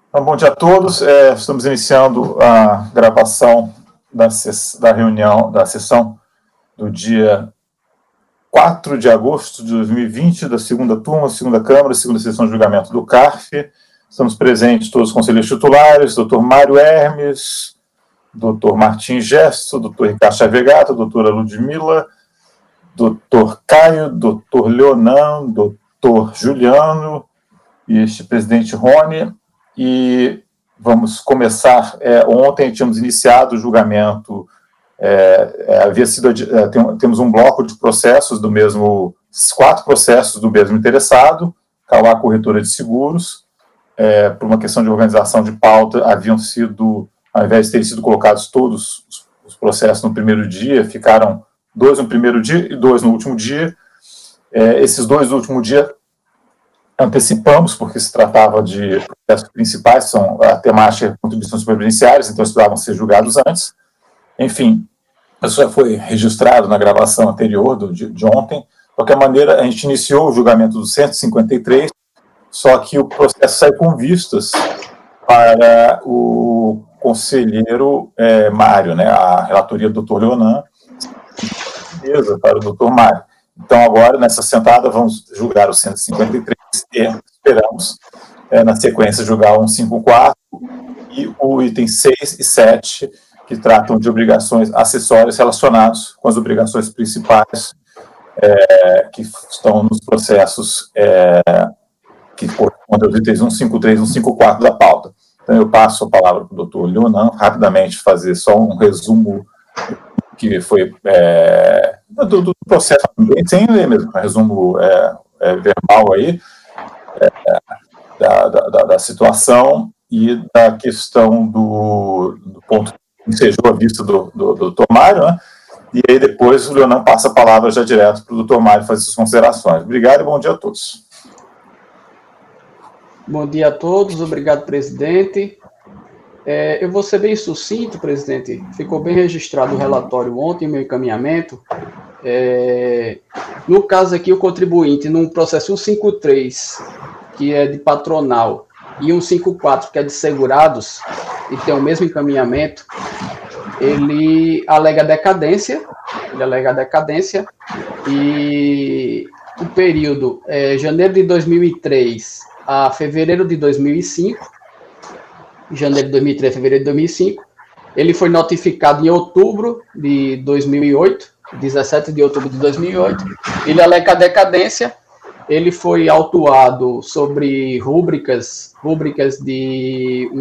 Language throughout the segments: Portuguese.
Bom dia a todos. Estamos iniciando a gravação da reunião, da sessão do dia 4 de agosto de 2020, da segunda turma, segunda Câmara, segunda sessão de julgamento do CARF. Estamos presentes todos os conselheiros titulares, doutor Mário Hermes, doutor Martim Gesto, doutor Ricardo Chavegato, doutora Ludmila, doutor Caio, doutor Leonan, doutor Juliano e este presidente Rony. E vamos começar. Ontem tínhamos iniciado o julgamento, temos um bloco de processos do mesmo, 4 processos do mesmo interessado, Cauá Corretora de Seguros, por uma questão de organização de pauta, haviam sido, ao invés de terem sido colocados todos os processos no primeiro dia, ficaram 2 no primeiro dia e 2 no último dia. Esses 2 no último dia antecipamos, porque se tratava de processos principais, são a temática de contribuições previdenciárias, então eles precisavam ser julgados antes. Enfim, isso já foi registrado na gravação anterior de ontem. De qualquer maneira, a gente iniciou o julgamento do 153, só que o processo sai com vistas para o conselheiro Mário, né, a relatoria do doutor Leonan, para o doutor Mário. Então, agora, nessa sentada, vamos julgar o 153 e esperamos, na sequência, julgar o 154 e o item 6 e 7, que tratam de obrigações acessórias relacionadas com as obrigações principais que estão nos processos que correspondem aos itens 153 e 154 da pauta. Então, eu passo a palavra para o doutor Leonan, rapidamente fazer só um resumo que foi do processo, sem ler mesmo, um resumo verbal aí, da situação e da questão do ponto que ensejou a vista do doutor Mário, né? E aí depois o Leonan passa a palavra já direto para o doutor Mário fazer suas considerações. Obrigado e bom dia a todos. Bom dia a todos, obrigado, presidente. Eu vou ser bem sucinto, presidente. Ficou bem registrado o relatório ontem, meu encaminhamento. No caso aqui, o contribuinte, num processo 153, que é de patronal, e 154, que é de segurados, e tem o mesmo encaminhamento, ele alega decadência, e o período janeiro de 2003 a fevereiro de 2005, janeiro de 2003 a fevereiro de 2005, ele foi notificado em outubro de 2008, 17 de outubro de 2008, ele alega decadência, ele foi autuado sobre rúbricas de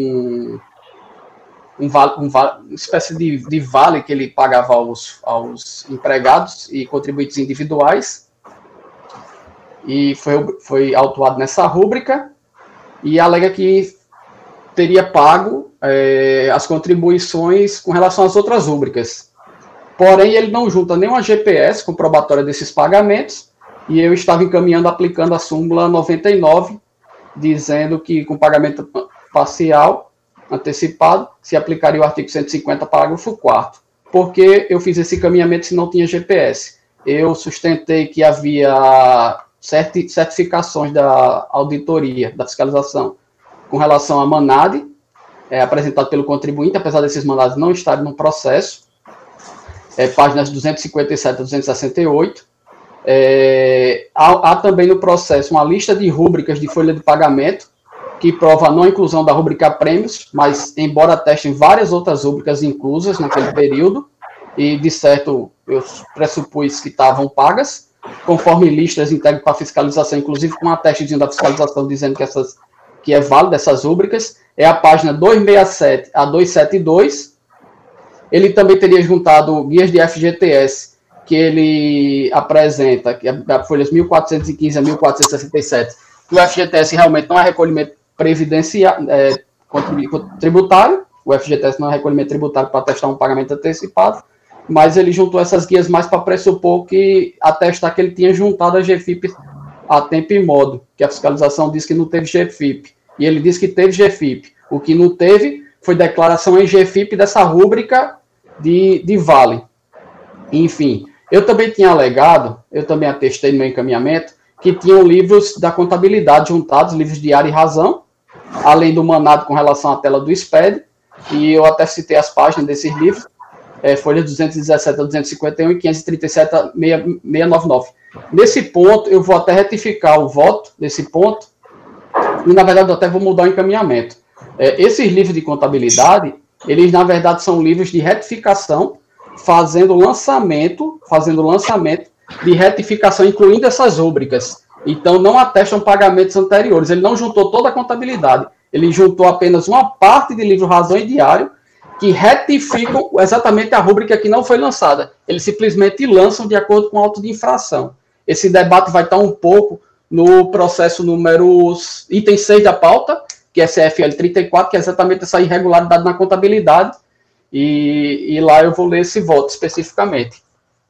uma espécie de vale que ele pagava aos empregados e contribuintes individuais, e foi autuado nessa rúbrica, e alega que teria pago as contribuições com relação às outras rúbricas. Porém, ele não junta nenhuma GPS comprobatória desses pagamentos, e eu estava encaminhando, aplicando a súmula 99, dizendo que com pagamento parcial, antecipado, se aplicaria o artigo 150, parágrafo 4º. Porque eu fiz esse encaminhamento se não tinha GPS. Eu sustentei que havia certificações da auditoria, da fiscalização, com relação à MANAD, apresentado pelo contribuinte, apesar desses mandados não estarem no processo, páginas 257 a 268. Há também no processo uma lista de rúbricas de folha de pagamento, que prova a não inclusão da rúbrica prêmios, mas embora atestem várias outras rúbricas inclusas naquele período, e de certo eu pressupus que estavam pagas, conforme listas entregues para fiscalização, inclusive com um atestezinho da fiscalização dizendo que é válida essas rúbricas, é a página 267 a 272. Ele também teria juntado guias de FGTS, que ele apresenta, que é folhas 1415 a 1467, que o FGTS realmente não é recolhimento tributário, o FGTS não é recolhimento tributário para atestar um pagamento antecipado, mas ele juntou essas guias mais para pressupor que atestar que ele tinha juntado a GFIP a tempo e modo, que a fiscalização diz que não teve GFIP, e ele diz que teve GFIP. O que não teve foi declaração em GFIP dessa rúbrica de vale. Enfim, eu também tinha alegado, eu também atestei no meu encaminhamento, que tinham livros da contabilidade juntados, livros de área e razão, além do manado com relação à tela do SPED, e eu até citei as páginas desses livros, folha 217 a 251 e 537 a 699. Nesse ponto, eu vou até retificar o voto desse ponto, e na verdade eu até vou mudar o encaminhamento. Esses livros de contabilidade, eles na verdade são livros de retificação, fazendo lançamento de retificação, incluindo essas rúbricas. Então, não atestam pagamentos anteriores. Ele não juntou toda a contabilidade. Ele juntou apenas uma parte de livro Razão e Diário, que retificam exatamente a rúbrica que não foi lançada. Eles simplesmente lançam de acordo com o auto de infração. Esse debate vai estar um pouco no processo número item 6 da pauta, que é CFL 34, que é exatamente essa irregularidade na contabilidade, e lá eu vou ler esse voto especificamente.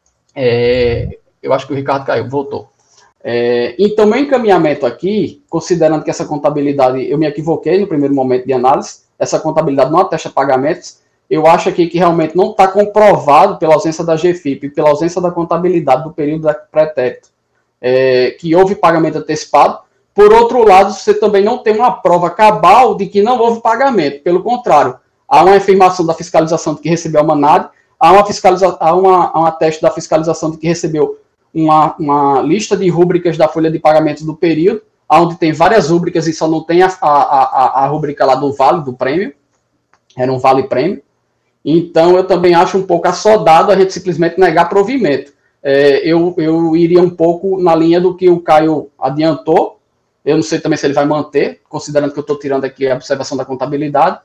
Eu acho que o Ricardo caiu, voltou. Então, meu encaminhamento aqui, considerando que essa contabilidade, eu me equivoquei no primeiro momento de análise, essa contabilidade não atesta pagamentos, eu acho aqui que realmente não está comprovado pela ausência da GFIP e pela ausência da contabilidade do período da pretérito, que houve pagamento antecipado. Por outro lado, você também não tem uma prova cabal de que não houve pagamento, pelo contrário, há uma afirmação da fiscalização de que recebeu a MANAD, há um ateste da fiscalização de que recebeu uma lista de rúbricas da folha de pagamentos do período, onde tem várias rúbricas e só não tem a rúbrica lá do vale, do prêmio, era um vale prêmio. Então, eu também acho um pouco assodado a gente simplesmente negar provimento. Eu iria um pouco na linha do que o Caio adiantou, eu não sei também se ele vai manter, considerando que eu estou tirando aqui a observação da contabilidade,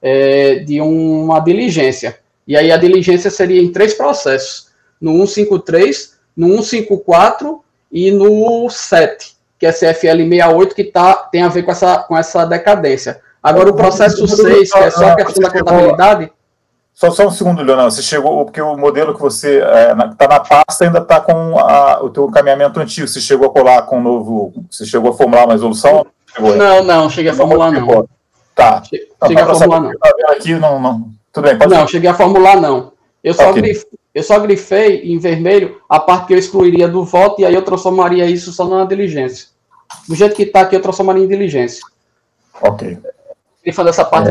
de uma diligência. E aí a diligência seria em 3 processos, no 153, no 154 e no 7, que é CFL 68, que tem a ver com essa decadência. Agora, o processo 6, que é só a questão da contabilidade... Só um segundo, Leonardo, você chegou, porque o modelo que você está na pasta ainda está com o teu encaminhamento antigo, você chegou a colar com o novo, você chegou a formular uma resolução? Não, cheguei a formular não. Tá. Cheguei a formular não. Aqui, não. Tudo bem, pode não, cheguei a formular não. Eu só grifei em vermelho a parte que eu excluiria do voto e aí eu transformaria isso só na diligência. Do jeito que está aqui, eu transformaria em diligência. Ok. Grifando essa parte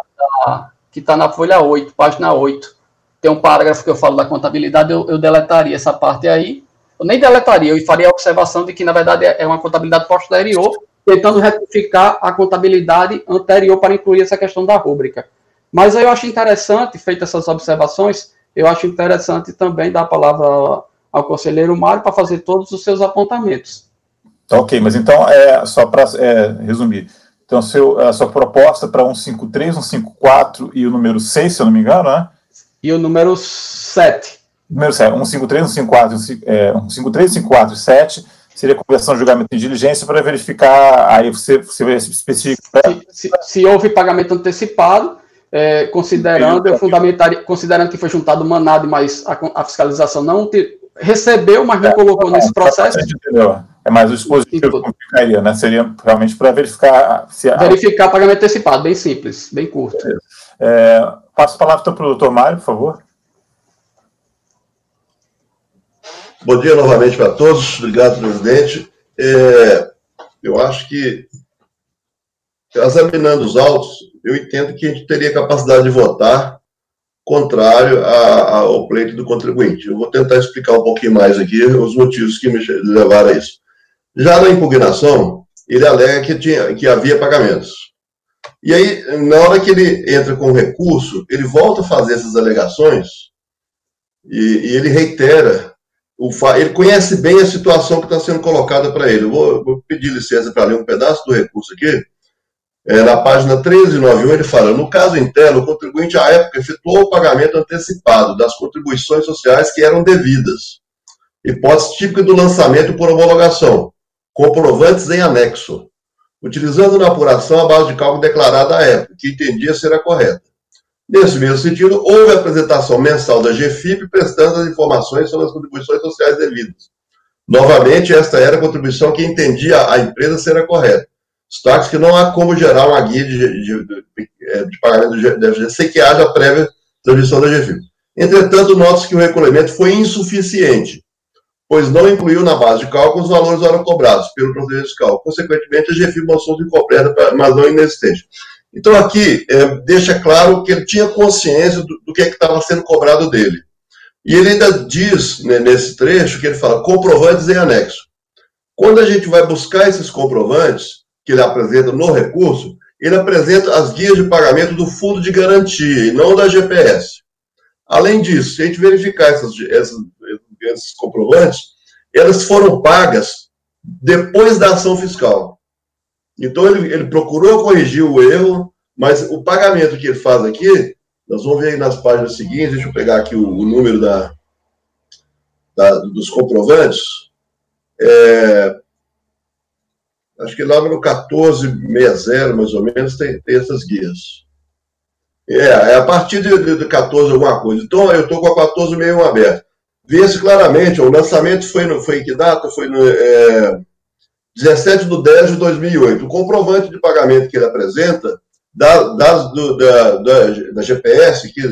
que está na folha 8, página 8. Tem um parágrafo que eu falo da contabilidade, eu deletaria essa parte aí. Eu nem deletaria, eu faria a observação de que, na verdade, é uma contabilidade posterior, tentando retificar a contabilidade anterior para incluir essa questão da rúbrica. Mas eu acho interessante, feitas essas observações, eu acho interessante também dar a palavra ao conselheiro Mário para fazer todos os seus apontamentos. Ok, mas então, só para resumir, então a sua proposta para 153, 154 e o número 6, se eu não me engano, né? E o número 7. Número 7, 153, 154, 153, 154 e 7 seria conversão de julgamento de diligência para verificar, aí você vai especificar... Se houve pagamento antecipado, considerando que foi juntado o manado, mas a fiscalização não recebeu, mas não colocou nesse processo. Entendeu? É mais o dispositivo que ficaria, né? Seria realmente para verificar... Verificar pagamento antecipado, bem simples, bem curto. Passo a palavra para o doutor Mário, por favor. Bom dia novamente para todos. Obrigado, presidente. Eu acho que, examinando os autos, eu entendo que a gente teria capacidade de votar contrário ao pleito do contribuinte. Eu vou tentar explicar um pouquinho mais aqui os motivos que me levaram a isso. Já na impugnação, ele alega que havia pagamentos. E aí, na hora que ele entra com o recurso, ele volta a fazer essas alegações e ele reitera. Ele conhece bem a situação que está sendo colocada para ele. Eu vou pedir licença para ler um pedaço do recurso aqui. Na página 1391, ele fala: no caso interno, o contribuinte, à época, efetuou o pagamento antecipado das contribuições sociais que eram devidas. Hipótese típica do lançamento por homologação. Comprovantes em anexo. Utilizando na apuração a base de cálculo declarada à época, que entendia ser a correta. Nesse mesmo sentido, houve a apresentação mensal da GFIP prestando as informações sobre as contribuições sociais devidas. Novamente, esta era a contribuição que entendia a empresa ser a correta. Destaque que não há como gerar uma guia de pagamento do FGC sem que haja prévia transmissão da GFIP. Entretanto, nota-se que o recolhimento foi insuficiente, pois não incluiu na base de cálculo os valores ora cobrados pelo procedimento fiscal. Consequentemente, a GFII mostrou incompleta, mas não inexistente. Então, aqui, deixa claro que ele tinha consciência do que estava sendo cobrado dele. E ele ainda diz, né, nesse trecho, que ele fala comprovantes em anexo. Quando a gente vai buscar esses comprovantes, que ele apresenta no recurso, ele apresenta as guias de pagamento do fundo de garantia e não da GPS. Além disso, se a gente verificar esses comprovantes, elas foram pagas depois da ação fiscal. Então, ele procurou corrigir o erro, mas o pagamento que ele faz aqui, nós vamos ver aí nas páginas seguintes, deixa eu pegar aqui o número dos comprovantes, acho que lá no 1460, mais ou menos, tem essas guias. A partir de 14 alguma coisa. Então, eu estou com a 1461 aberta. Vê-se claramente, o lançamento foi em que data? Foi no 17/10/2008. O comprovante de pagamento que ele apresenta, da GPS,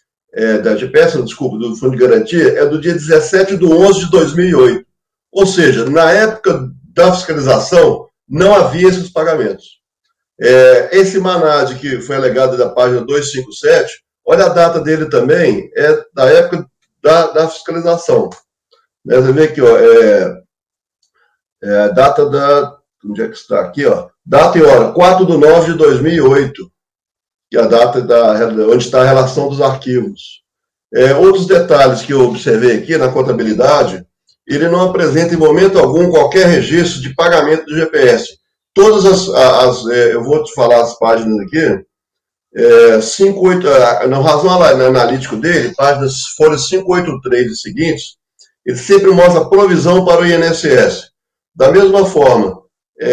do Fundo de Garantia, é do dia 17/11/2008. Ou seja, na época da fiscalização, não havia esses pagamentos. Esse MANAD, que foi alegado da página 257, olha a data dele também, é da época da fiscalização. Você vê aqui, ó, a data onde é que está? Aqui, ó. Data e hora, 4/9/2008, que é a data onde está a relação dos arquivos. Outros detalhes que eu observei aqui na contabilidade, ele não apresenta em momento algum qualquer registro de pagamento do GPS. Todas eu vou te falar as páginas aqui, 58, no razão analítico dele, folhas 583 e seguintes, ele sempre mostra provisão para o INSS. Da mesma forma,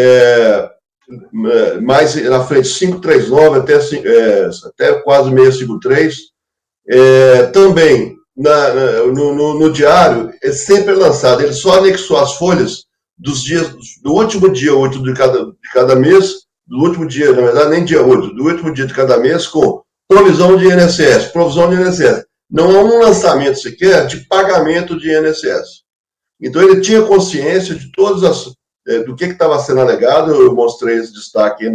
mais na frente, 539 até quase 653, também no diário, é sempre lançado, ele só anexou as folhas dos dias, do último dia útil de cada mês, do último dia, na verdade, nem dia útil, do último dia de cada mês, com provisão de INSS. Não há um lançamento sequer de pagamento de INSS. Então, ele tinha consciência de todas do que estava sendo alegado. Eu mostrei esse destaque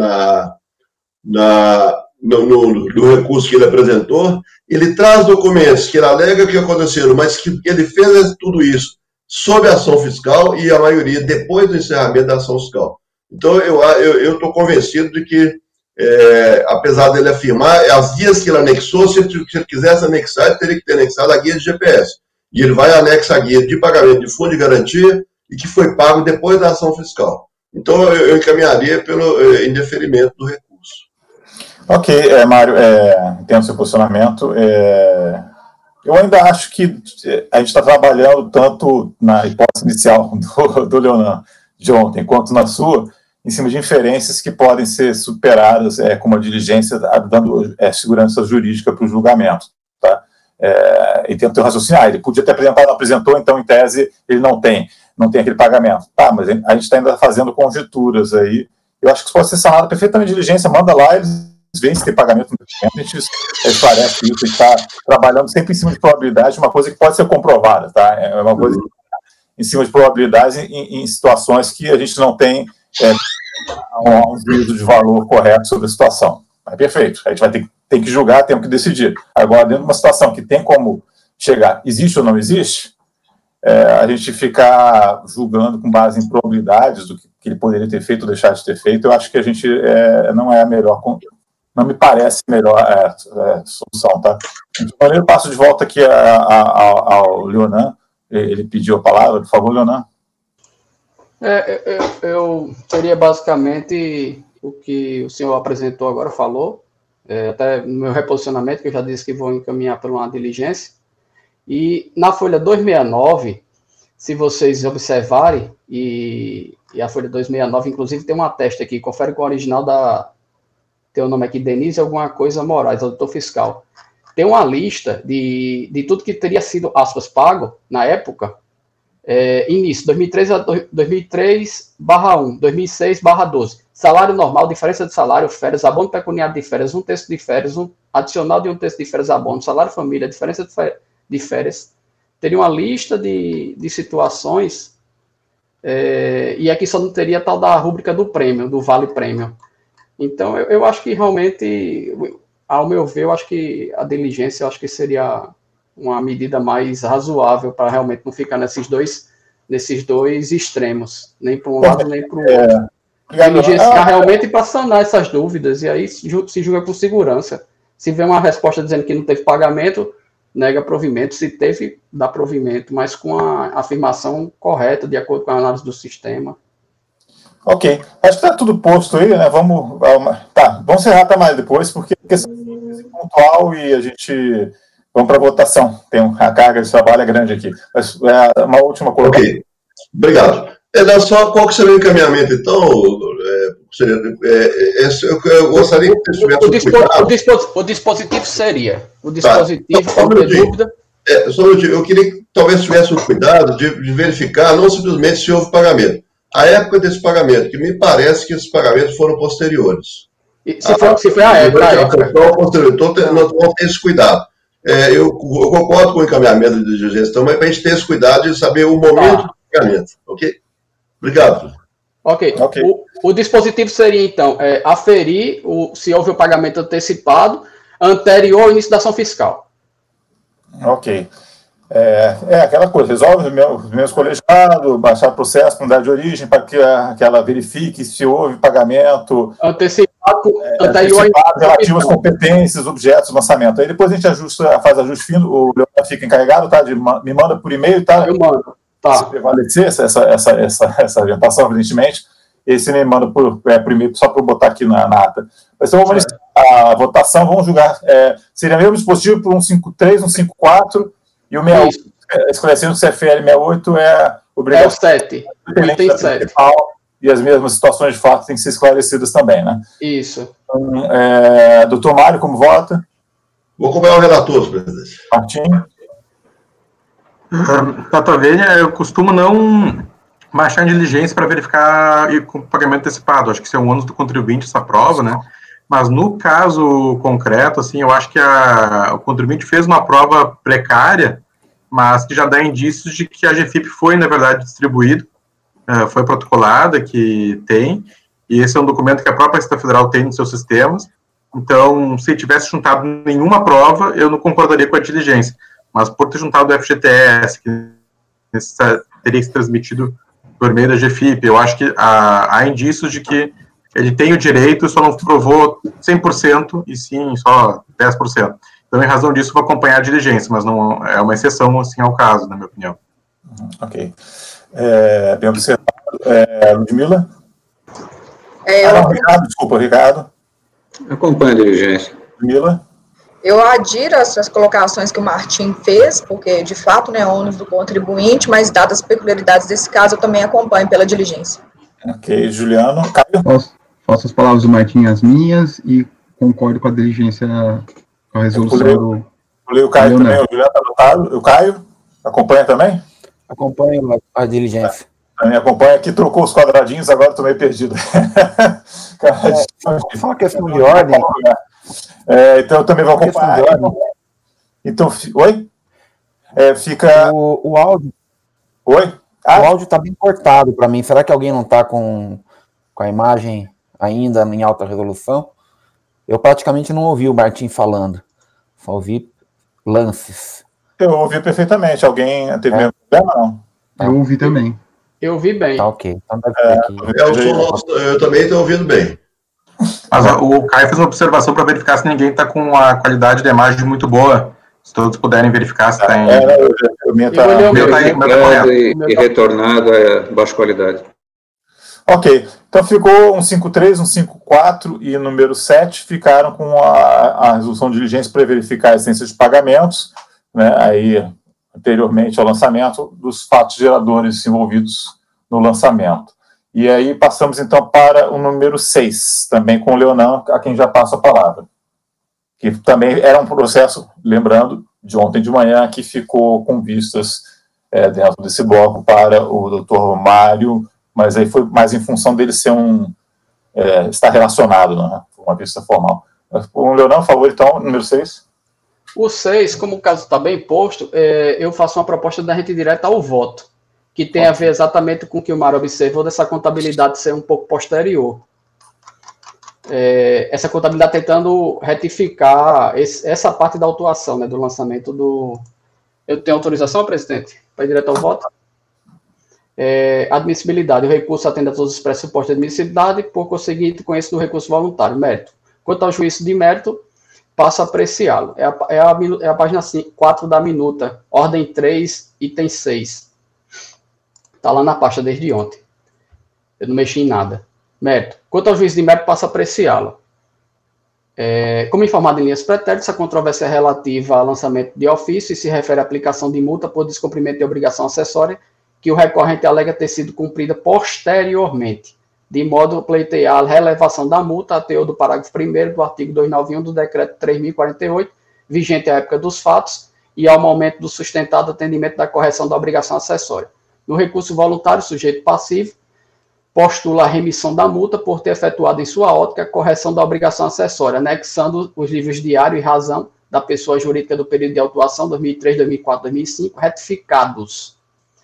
no recurso que ele apresentou. Ele traz documentos que ele alega que aconteceram, mas que ele fez tudo isso sob ação fiscal e a maioria depois do encerramento da ação fiscal. Então, eu estou convencido de que, apesar dele afirmar, as guias que ele anexou, se ele quisesse anexar, ele teria que ter anexado a guia de GPS. E ele vai anexar a guia de pagamento de fundo de garantia e que foi pago depois da ação fiscal. Então, eu encaminharia pelo indeferimento do recurso. Ok, Mário, entendo o seu posicionamento. Eu ainda acho que a gente está trabalhando tanto na hipótese inicial do Leonan de ontem, quanto na sua, em cima de inferências que podem ser superadas com uma diligência, dando segurança jurídica para o julgamento. Tá? E tenta raciocinar. Ele podia ter apresentado, não apresentou, então, em tese, ele não tem aquele pagamento. Tá, mas a gente está ainda fazendo conjecturas aí. Eu acho que isso pode ser sanado perfeitamente de diligência, manda lá, eles veem se tem pagamento no documento, a gente esclarece isso, a gente está trabalhando sempre em cima de probabilidade, uma coisa que pode ser comprovada, tá? É uma coisa em cima de probabilidades em situações que a gente não tem um juízo de valor correto sobre a situação. Mas perfeito, a gente vai ter que julgar, temos que decidir. Agora, dentro de uma situação que tem como chegar, existe ou não existe, a gente ficar julgando com base em probabilidades do que ele poderia ter feito ou deixar de ter feito, eu acho que a gente não é a melhor, não me parece a melhor solução, tá? Então, eu passo de volta aqui ao Leonan. Ele pediu a palavra, por favor, Leonan. Eu teria basicamente o que o senhor apresentou agora, falou, até no meu reposicionamento, que eu já disse que vou encaminhar para uma diligência. E na folha 269, se vocês observarem, e a folha 269, inclusive, tem uma testa aqui, confere com o original tem o nome aqui, Denise alguma coisa Moraes, auditor fiscal. Tem uma lista de tudo que teria sido, aspas, pago na época, início, 2003/1, 2006/12. Salário normal, diferença de salário, férias, abono pecuniário de férias, 1/3 de férias, adicional de 1/3 de férias, abono, salário família, diferença de férias, teria uma lista de situações, e aqui só não teria tal da rúbrica do prêmio, do vale prêmio. Então, eu acho que realmente, ao meu ver, eu acho que a diligência, eu acho que seria uma medida mais razoável para realmente não ficar nesses dois extremos, nem para um lado nem para o outro. Diligenciar realmente para sanar essas dúvidas, e aí se julga com segurança. Se vê uma resposta dizendo que não teve pagamento, nega provimento. Se teve, dá provimento, mas com a afirmação correta, de acordo com a análise do sistema. Ok. Acho que está tudo posto aí, né? Vamos encerrar até mais depois, porque é questão pontual e a gente... Vamos para a votação. A carga de trabalho é grande aqui. Mas, uma última coisa. Ok. Obrigado. Só qual que seria o encaminhamento, então? Eu gostaria que você tivesse o dispositivo seria. O dispositivo, só um dúvida. Eu queria que talvez tivesse o cuidado de verificar não simplesmente se houve pagamento. A época desse pagamento, que me parece que esses pagamentos foram posteriores. Se foi a época. Nós vamos ter esse cuidado. Eu concordo com o encaminhamento de gestão, mas para a gente ter esse cuidado de saber o momento do pagamento. Ok? Obrigado. Ok. O dispositivo seria, então, aferir se houve o pagamento antecipado anterior ao início da ação fiscal. Ok. Aquela coisa, resolve os meus colegiados, baixar o processo com data de origem para que ela verifique se houve pagamento antecipado anterior relativo às competências, objetos, lançamento. Aí depois a gente faz ajuste fino, o Leonardo fica encarregado, tá? Me manda por e-mail, tá? Eu mando. Tá. Se prevalecer essa orientação, evidentemente, esse me manda por e-mail, só para eu botar aqui na ata. Mas então vamos a votação, vamos julgar. Seria mesmo dispositivo por 153, 154 e o 68, esclarecendo que o CFL 68 é obrigação. É o 7. Tem 7. E as mesmas situações de fato têm que ser esclarecidas também, né? Isso. Então, doutor Mário, como vota? Vou acompanhar o relator, presidente. Martim? Tata Vênia, eu costumo não baixar em diligência para verificar com pagamento antecipado. Acho que isso é um ônus do contribuinte, essa prova, né? Mas no caso concreto, assim, eu acho que o contribuinte fez uma prova precária, mas que já dá indícios de que a GFIP foi, na verdade, distribuído, foi protocolada, que tem, e esse é um documento que a própria Receita Federal tem nos seus sistemas. Então, se tivesse juntado nenhuma prova, eu não concordaria com a diligência. Mas por ter juntado o FGTS, que teria que ser transmitido por meio da GFIP, eu acho que há indícios de que ele tem o direito, só não provou 100%, e sim só 10%. Então, em razão disso, vou acompanhar a diligência, mas não é uma exceção, assim, ao caso, na minha opinião. Ok. Bem observado. Ludmila? Ricardo. Acompanho a diligência. Ludmila? Eu adiro essas colocações que o Martim fez, porque, de fato, né, é ônus do contribuinte, mas, dadas as peculiaridades desse caso, eu também acompanho pela diligência. Ok. Juliano? Caio? Faço as palavras do Martim as minhas e concordo com a diligência, com a resolução do... O Caio também, o Juliano está anotado. O Caio? Acompanha também? Acompanho a diligência. Também acompanha. Aqui trocou os quadradinhos, agora estou meio perdido. Só uma questão de ordem. Então eu também vou acompanhar. Então, oi? Fica... O áudio... Oi? O áudio está bem cortado para mim. Será que alguém não está com a imagem ainda em alta resolução? Eu praticamente não ouvi o Martim falando. Só ouvi lances. Eu ouvi perfeitamente. Alguém teve mesmo problema, não? Eu ouvi também. Eu ouvi bem. Tá ok. Então deve ter aqui. Eu também estou ouvindo bem. Mas o Caio fez uma observação para verificar se ninguém está com a qualidade da imagem muito boa. Se todos puderem verificar se está em... O meu está e retornado a baixa qualidade. Ok. Então ficou 153, 154 e número 7 ficaram com a resolução de diligência para verificar a essência de pagamentos, né, aí, anteriormente ao lançamento, dos fatos geradores envolvidos no lançamento. E aí passamos, então, para o número 6, também com o Leonan, a quem já passo a palavra. Que também era um processo, lembrando, de ontem de manhã, que ficou com vistas dentro desse bloco para o doutor Mário, mas aí foi mais em função dele ser estar relacionado, né, uma vista formal. O Leonan, por favor, então, número 6. O 6, como o caso está bem posto, eu faço uma proposta da rente direta ao voto, que tem a ver exatamente com o que o Mário observou, dessa contabilidade ser um pouco posterior. Essa contabilidade tentando retificar essa parte da autuação, né, do lançamento do... Eu tenho autorização, presidente, para ir direto ao voto? Admissibilidade. O recurso atende a todos os pressupostos de admissibilidade, por conseguinte, conheço do recurso voluntário. Mérito. Quanto ao juízo de mérito, passo a apreciá-lo. É a página 4 da minuta, ordem 3, item 6. Está lá na pasta desde ontem. Eu não mexi em nada. Mérito. Quanto ao juízo de mérito, passo a apreciá-lo. Como informado em linhas pretéritas, a controvérsia é relativa ao lançamento de ofício e se refere à aplicação de multa por descumprimento de obrigação acessória que o recorrente alega ter sido cumprida posteriormente, de modo a pleitear a relevação da multa a teor do parágrafo 1º do artigo 291 do decreto 3.048, vigente à época dos fatos e ao momento do sustentado atendimento da correção da obrigação acessória. No recurso voluntário, o sujeito passivo postula a remissão da multa por ter efetuado em sua ótica a correção da obrigação acessória, anexando os livros diário e razão da pessoa jurídica do período de autuação 2003, 2004, 2005, retificados,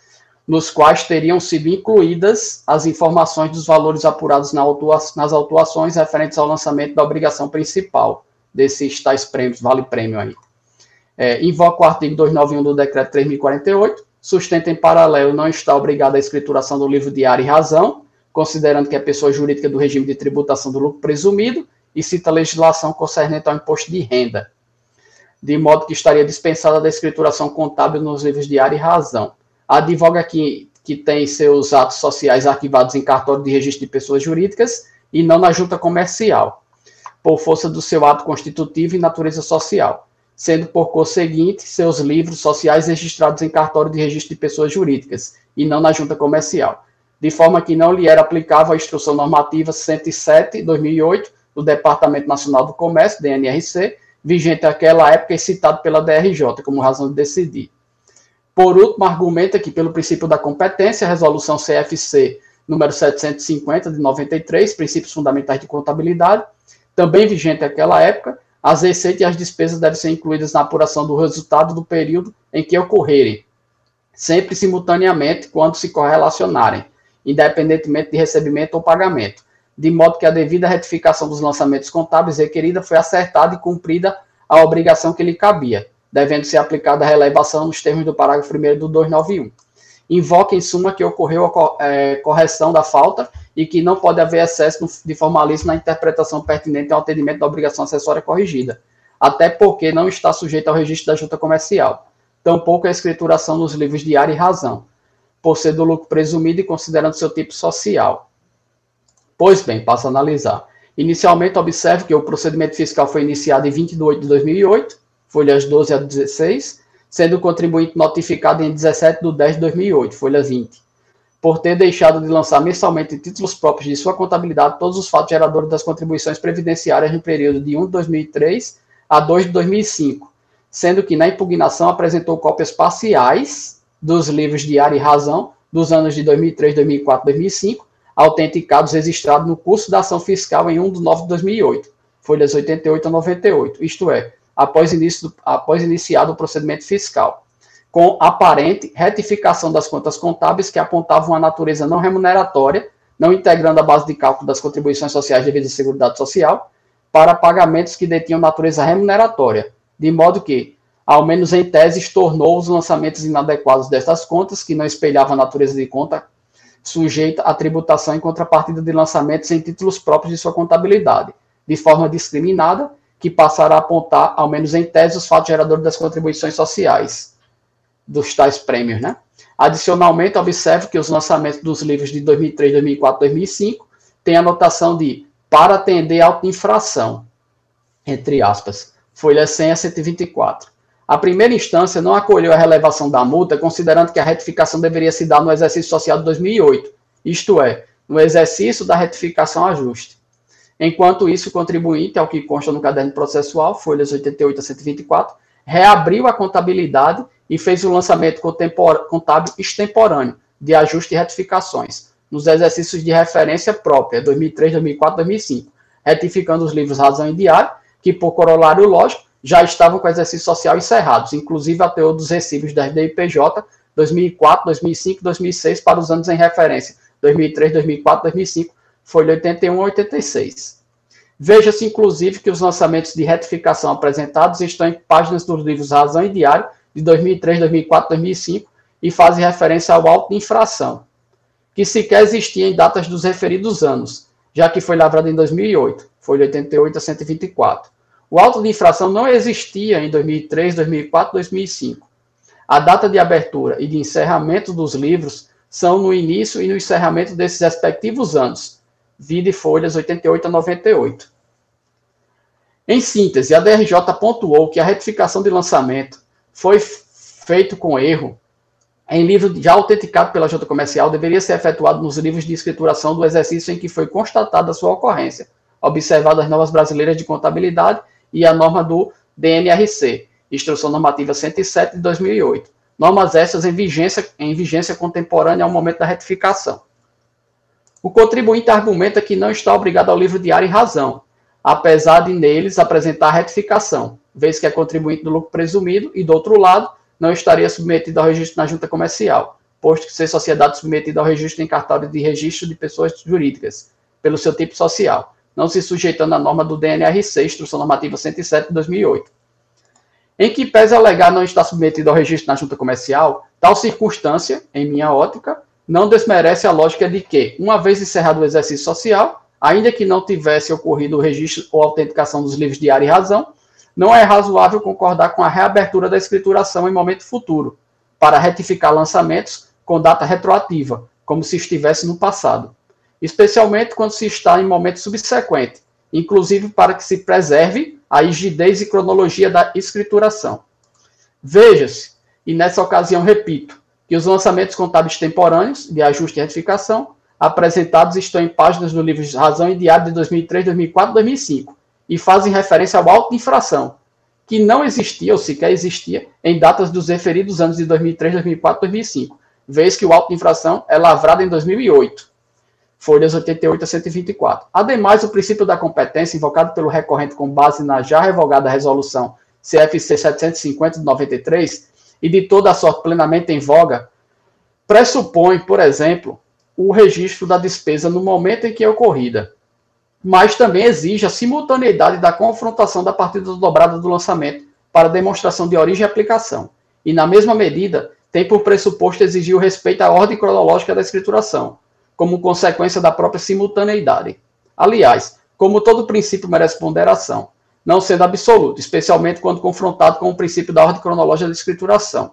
nos quais teriam sido incluídas as informações dos valores apurados nas autuações referentes ao lançamento da obrigação principal, desses tais prêmios, vale-prêmio aí. Invoca o artigo 291 do decreto 3.048, sustenta em paralelo não está obrigada à escrituração do livro diário e razão, considerando que é pessoa jurídica do regime de tributação do lucro presumido, e cita a legislação concernente ao imposto de renda, de modo que estaria dispensada da escrituração contábil nos livros diário e razão. Advoga que tem seus atos sociais arquivados em cartório de registro de pessoas jurídicas e não na junta comercial, por força do seu ato constitutivo e natureza social, sendo por conseguinte seus livros sociais registrados em cartório de registro de pessoas jurídicas e não na junta comercial, de forma que não lhe era aplicável a Instrução Normativa 107/2008 do Departamento Nacional do Comércio, DNRC, vigente naquela época e citado pela DRJ como razão de decidir. Por último, argumenta que, pelo princípio da competência, a resolução CFC número 750 de 93, Princípios Fundamentais de Contabilidade, também vigente naquela época, as receitas e as despesas devem ser incluídas na apuração do resultado do período em que ocorrerem, sempre simultaneamente quando se correlacionarem, independentemente de recebimento ou pagamento, de modo que a devida retificação dos lançamentos contábeis requerida foi acertada e cumprida a obrigação que lhe cabia, devendo ser aplicada a relevação nos termos do parágrafo 1º do 291. Invoca, em suma, que ocorreu a correção da falta e que não pode haver excesso de formalismo na interpretação pertinente ao atendimento da obrigação acessória corrigida, até porque não está sujeito ao registro da junta comercial, tampouco a escrituração nos livros diário e razão, por ser do lucro presumido e considerando seu tipo social. Pois bem, passo a analisar. Inicialmente, observe que o procedimento fiscal foi iniciado em 20 de 8 de 2008, folhas 12 a 16, sendo o contribuinte notificado em 17 de 10 de 2008, folha 20, por ter deixado de lançar mensalmente em títulos próprios de sua contabilidade todos os fatos geradores das contribuições previdenciárias no período de 1 de 2003 a 2 de 2005, sendo que na impugnação apresentou cópias parciais dos livros diário e razão dos anos de 2003, 2004 e 2005, autenticados registrados no curso da ação fiscal em 1 de 9 de 2008, folhas 88 a 98, isto é, após iniciado o procedimento fiscal, com aparente retificação das contas contábeis que apontavam a natureza não remuneratória, não integrando a base de cálculo das contribuições sociais devidas à Seguridade Social, para pagamentos que detinham natureza remuneratória, de modo que, ao menos em tese, tornou os lançamentos inadequados destas contas, que não espelhavam a natureza de conta sujeita à tributação em contrapartida de lançamentos em títulos próprios de sua contabilidade, de forma discriminada, que passará a apontar, ao menos em tese, os fatos geradores das contribuições sociais, dos tais prêmios, né? Adicionalmente, observe que os lançamentos dos livros de 2003, 2004 e 2005 têm a anotação de para atender auto-infração, entre aspas, folha 100 a 124. A primeira instância não acolheu a relevação da multa, considerando que a retificação deveria se dar no exercício social de 2008, isto é, no exercício da retificação ajuste. Enquanto isso, o contribuinte, ao que consta no caderno processual, folhas 88 a 124, reabriu a contabilidade e fez o lançamento contábil extemporâneo de ajuste e retificações, nos exercícios de referência própria, 2003, 2004 e 2005, retificando os livros Razão e Diário, que, por corolário lógico, já estavam com o exercício social encerrados, inclusive a teor dos recibos da DIPJ 2004, 2005 e 2006 para os anos em referência 2003, 2004, 2005, folha 81 a 86. Veja-se, inclusive, que os lançamentos de retificação apresentados estão em páginas dos livros Razão e Diário de 2003, 2004, 2005 e fazem referência ao auto de infração, que sequer existia em datas dos referidos anos, já que foi lavrado em 2008, folha 88 a 124. O auto de infração não existia em 2003, 2004, 2005. A data de abertura e de encerramento dos livros são no início e no encerramento desses respectivos anos, vide folhas 88 a 98. Em síntese, a DRJ pontuou que a retificação de lançamento foi feito com erro em livro já autenticado pela junta comercial, deveria ser efetuado nos livros de escrituração do exercício em que foi constatada a sua ocorrência, observadas as normas brasileiras de contabilidade e a norma do DNRC, Instrução Normativa 107 de 2008. Normas essas em vigência contemporânea ao momento da retificação. O contribuinte argumenta que não está obrigado ao livro diário em razão, apesar de neles apresentar a retificação, vez que é contribuinte do lucro presumido e, do outro lado, não estaria submetido ao registro na junta comercial, posto que ser sociedade submetida ao registro em cartório de registro de pessoas jurídicas, pelo seu tipo social, não se sujeitando à norma do DNRC, Instrução Normativa 107 de 2008. Em que pese alegar não estar submetido ao registro na junta comercial, tal circunstância, em minha ótica, não desmerece a lógica de que, uma vez encerrado o exercício social, ainda que não tivesse ocorrido o registro ou autenticação dos livros diário e razão, não é razoável concordar com a reabertura da escrituração em momento futuro, para retificar lançamentos com data retroativa, como se estivesse no passado, especialmente quando se está em momento subsequente, inclusive para que se preserve a rigidez e cronologia da escrituração. Veja-se, e nessa ocasião repito, que os lançamentos contábeis temporâneos, de ajuste e retificação, apresentados estão em páginas do livro Razão e Diário de 2003, 2004 e 2005, e fazem referência ao auto de infração, que não existia ou sequer existia em datas dos referidos anos de 2003, 2004 e 2005, vez que o auto de infração é lavrado em 2008, folhas 88 a 124. Ademais, o princípio da competência, invocado pelo recorrente com base na já revogada resolução CFC 750 de 93, e de toda a sorte plenamente em voga, pressupõe, por exemplo, o registro da despesa no momento em que é ocorrida, mas também exige a simultaneidade da confrontação da partida dobrada do lançamento para demonstração de origem e aplicação, e, na mesma medida, tem por pressuposto exigir o respeito à ordem cronológica da escrituração, como consequência da própria simultaneidade. Aliás, como todo princípio merece ponderação, não sendo absoluto, especialmente quando confrontado com o princípio da ordem cronológica da escrituração.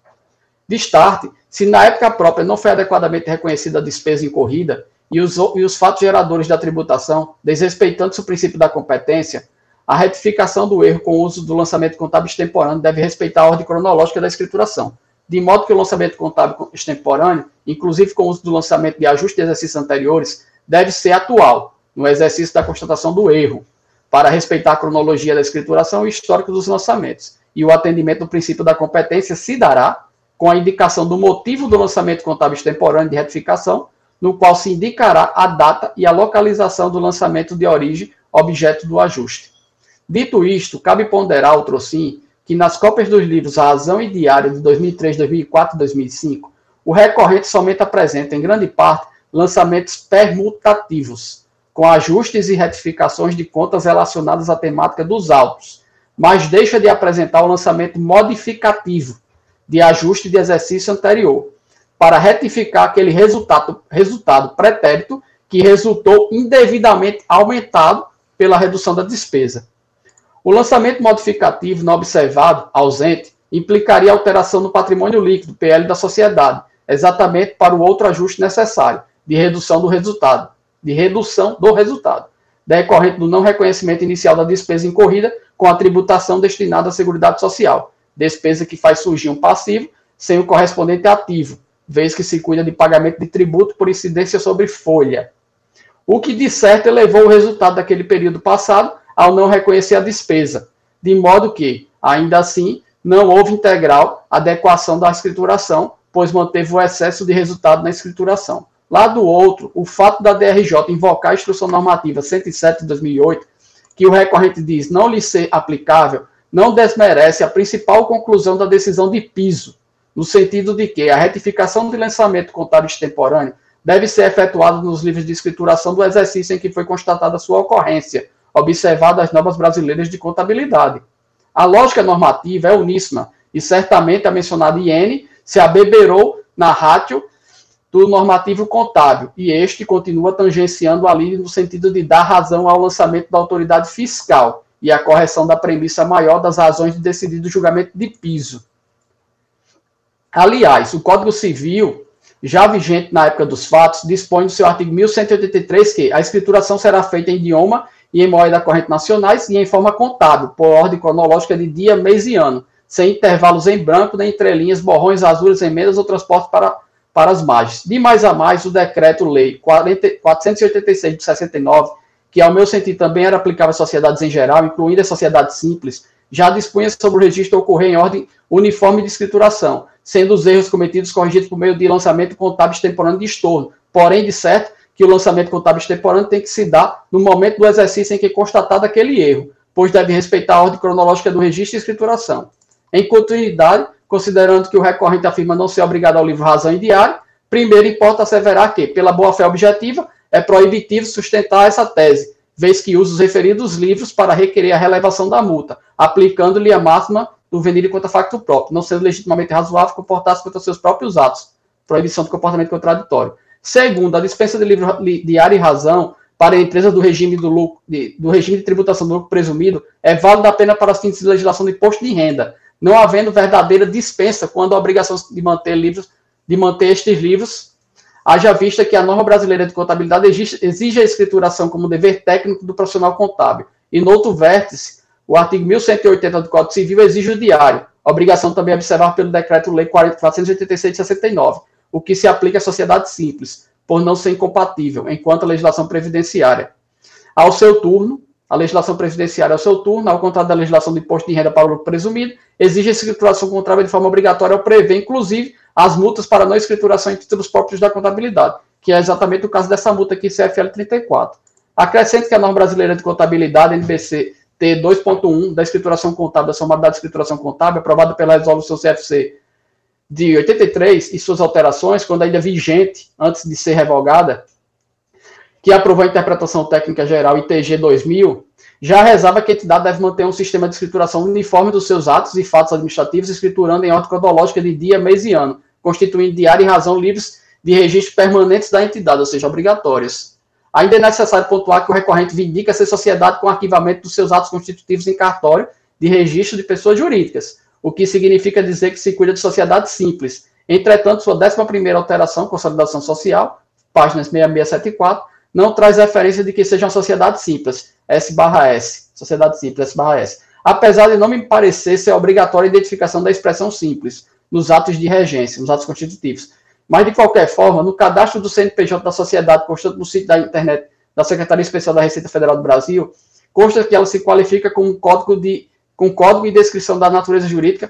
Destarte, se na época própria não foi adequadamente reconhecida a despesa incorrida, e os fatos geradores da tributação, desrespeitando-se o princípio da competência, a retificação do erro com o uso do lançamento contábil extemporâneo deve respeitar a ordem cronológica da escrituração, de modo que o lançamento contábil extemporâneo, inclusive com o uso do lançamento de ajuste de exercícios anteriores, deve ser atual, no exercício da constatação do erro, para respeitar a cronologia da escrituração e o histórico dos lançamentos, e o atendimento do princípio da competência se dará com a indicação do motivo do lançamento contábil extemporâneo de retificação, no qual se indicará a data e a localização do lançamento de origem, objeto do ajuste. Dito isto, cabe ponderar, outrossim, que nas cópias dos livros Razão e Diário de 2003, 2004 e 2005, o recorrente somente apresenta, em grande parte, lançamentos permutativos, com ajustes e retificações de contas relacionadas à temática dos autos, mas deixa de apresentar o lançamento modificativo, de ajuste de exercício anterior, para retificar aquele resultado pretérito que resultou indevidamente aumentado pela redução da despesa. O lançamento modificativo não observado, ausente, implicaria alteração no patrimônio líquido, PL da sociedade, exatamente para o outro ajuste necessário, de redução do resultado, decorrente do não reconhecimento inicial da despesa incorrida com a tributação destinada à Seguridade Social, despesa que faz surgir um passivo sem o correspondente ativo, vez que se cuida de pagamento de tributo por incidência sobre folha. O que, de certo, elevou o resultado daquele período passado ao não reconhecer a despesa, de modo que, ainda assim, não houve integral adequação da escrituração, pois manteve o excesso de resultado na escrituração. Lá do outro, o fato da DRJ invocar a Instrução Normativa 107 de 2008, que o recorrente diz não lhe ser aplicável, não desmerece a principal conclusão da decisão de piso, no sentido de que a retificação de lançamento contábil extemporâneo deve ser efetuada nos livros de escrituração do exercício em que foi constatada sua ocorrência, observadas as normas brasileiras de contabilidade. A lógica normativa é uníssona, e certamente a mencionada IN se abeberou na ratio do normativo contábil, e este continua tangenciando ali no sentido de dar razão ao lançamento da autoridade fiscal e a correção da premissa maior das razões de decidido julgamento de piso. Aliás, o Código Civil, já vigente na época dos fatos, dispõe no seu artigo 1183 que a escrituração será feita em idioma e em moeda corrente nacionais e em forma contábil, por ordem cronológica de dia, mês e ano, sem intervalos em branco, nem entrelinhas, borrões, rasuras, emendas ou transporte para as margens. De mais a mais, o Decreto-Lei 486 de 69, que ao meu sentir também era aplicável às sociedades em geral, incluindo as sociedades simples, já dispunha sobre o registro ocorrer em ordem uniforme de escrituração, sendo os erros cometidos corrigidos por meio de lançamento contábil extemporâneo de estorno. Porém, de certo, que o lançamento contábil extemporâneo tem que se dar no momento do exercício em que é constatado aquele erro, pois deve respeitar a ordem cronológica do registro e escrituração. Em continuidade, considerando que o recorrente afirma não ser obrigado ao livro Razão e Diário, primeiro importa asseverar que, pela boa-fé objetiva, é proibitivo sustentar essa tese, vez que usa os referidos livros para requerer a relevação da multa, aplicando-lhe a máxima do venire contra facto próprio, não sendo legitimamente razoável comportar-se contra seus próprios atos, proibição do comportamento contraditório. Segundo, a dispensa de livro diário e razão para a empresa do regime de tributação do lucro presumido é válida apenas para os fins de legislação do imposto de renda, não havendo verdadeira dispensa quando a obrigação de manter estes livros, haja vista que a norma brasileira de contabilidade exige a escrituração como dever técnico do profissional contábil. E no outro vértice, o artigo 1180 do Código Civil exige o diário, obrigação também observável pelo Decreto-Lei 486 de 69, o que se aplica à sociedade simples, por não ser incompatível, enquanto a legislação previdenciária. Ao seu turno, a legislação previdenciária, ao seu turno, ao contrário da legislação do imposto de renda para o lucro presumido, exige a escrituração contábil de forma obrigatória ao prever, inclusive, as multas para não escrituração em títulos próprios da contabilidade, que é exatamente o caso dessa multa aqui, CFL 34. Acrescente que a norma brasileira de contabilidade, NBC T 2.1, da escrituração contábil, da formalidade de escrituração contábil, aprovada pela resolução CFC de 83 e suas alterações, quando ainda vigente, antes de ser revogada, que aprovou a interpretação técnica geral ITG 2000, já rezava que a entidade deve manter um sistema de escrituração uniforme dos seus atos e fatos administrativos, escriturando em ordem cronológica de dia, mês e ano, constituindo diário e razão livres de registros permanentes da entidade, ou seja, obrigatórias. Ainda é necessário pontuar que o recorrente vindica ser sociedade com arquivamento dos seus atos constitutivos em cartório de registro de pessoas jurídicas, o que significa dizer que se cuida de sociedade simples. Entretanto, sua 11ª alteração, Consolidação Social, páginas 6674, não traz referência de que seja uma sociedade simples, S/S, sociedade simples, S/S, apesar de não me parecer ser obrigatória a identificação da expressão simples nos atos de regência, nos atos constitutivos. Mas, de qualquer forma, no cadastro do CNPJ da sociedade, constante no sítio da internet da Secretaria Especial da Receita Federal do Brasil, consta que ela se qualifica com código e descrição da natureza jurídica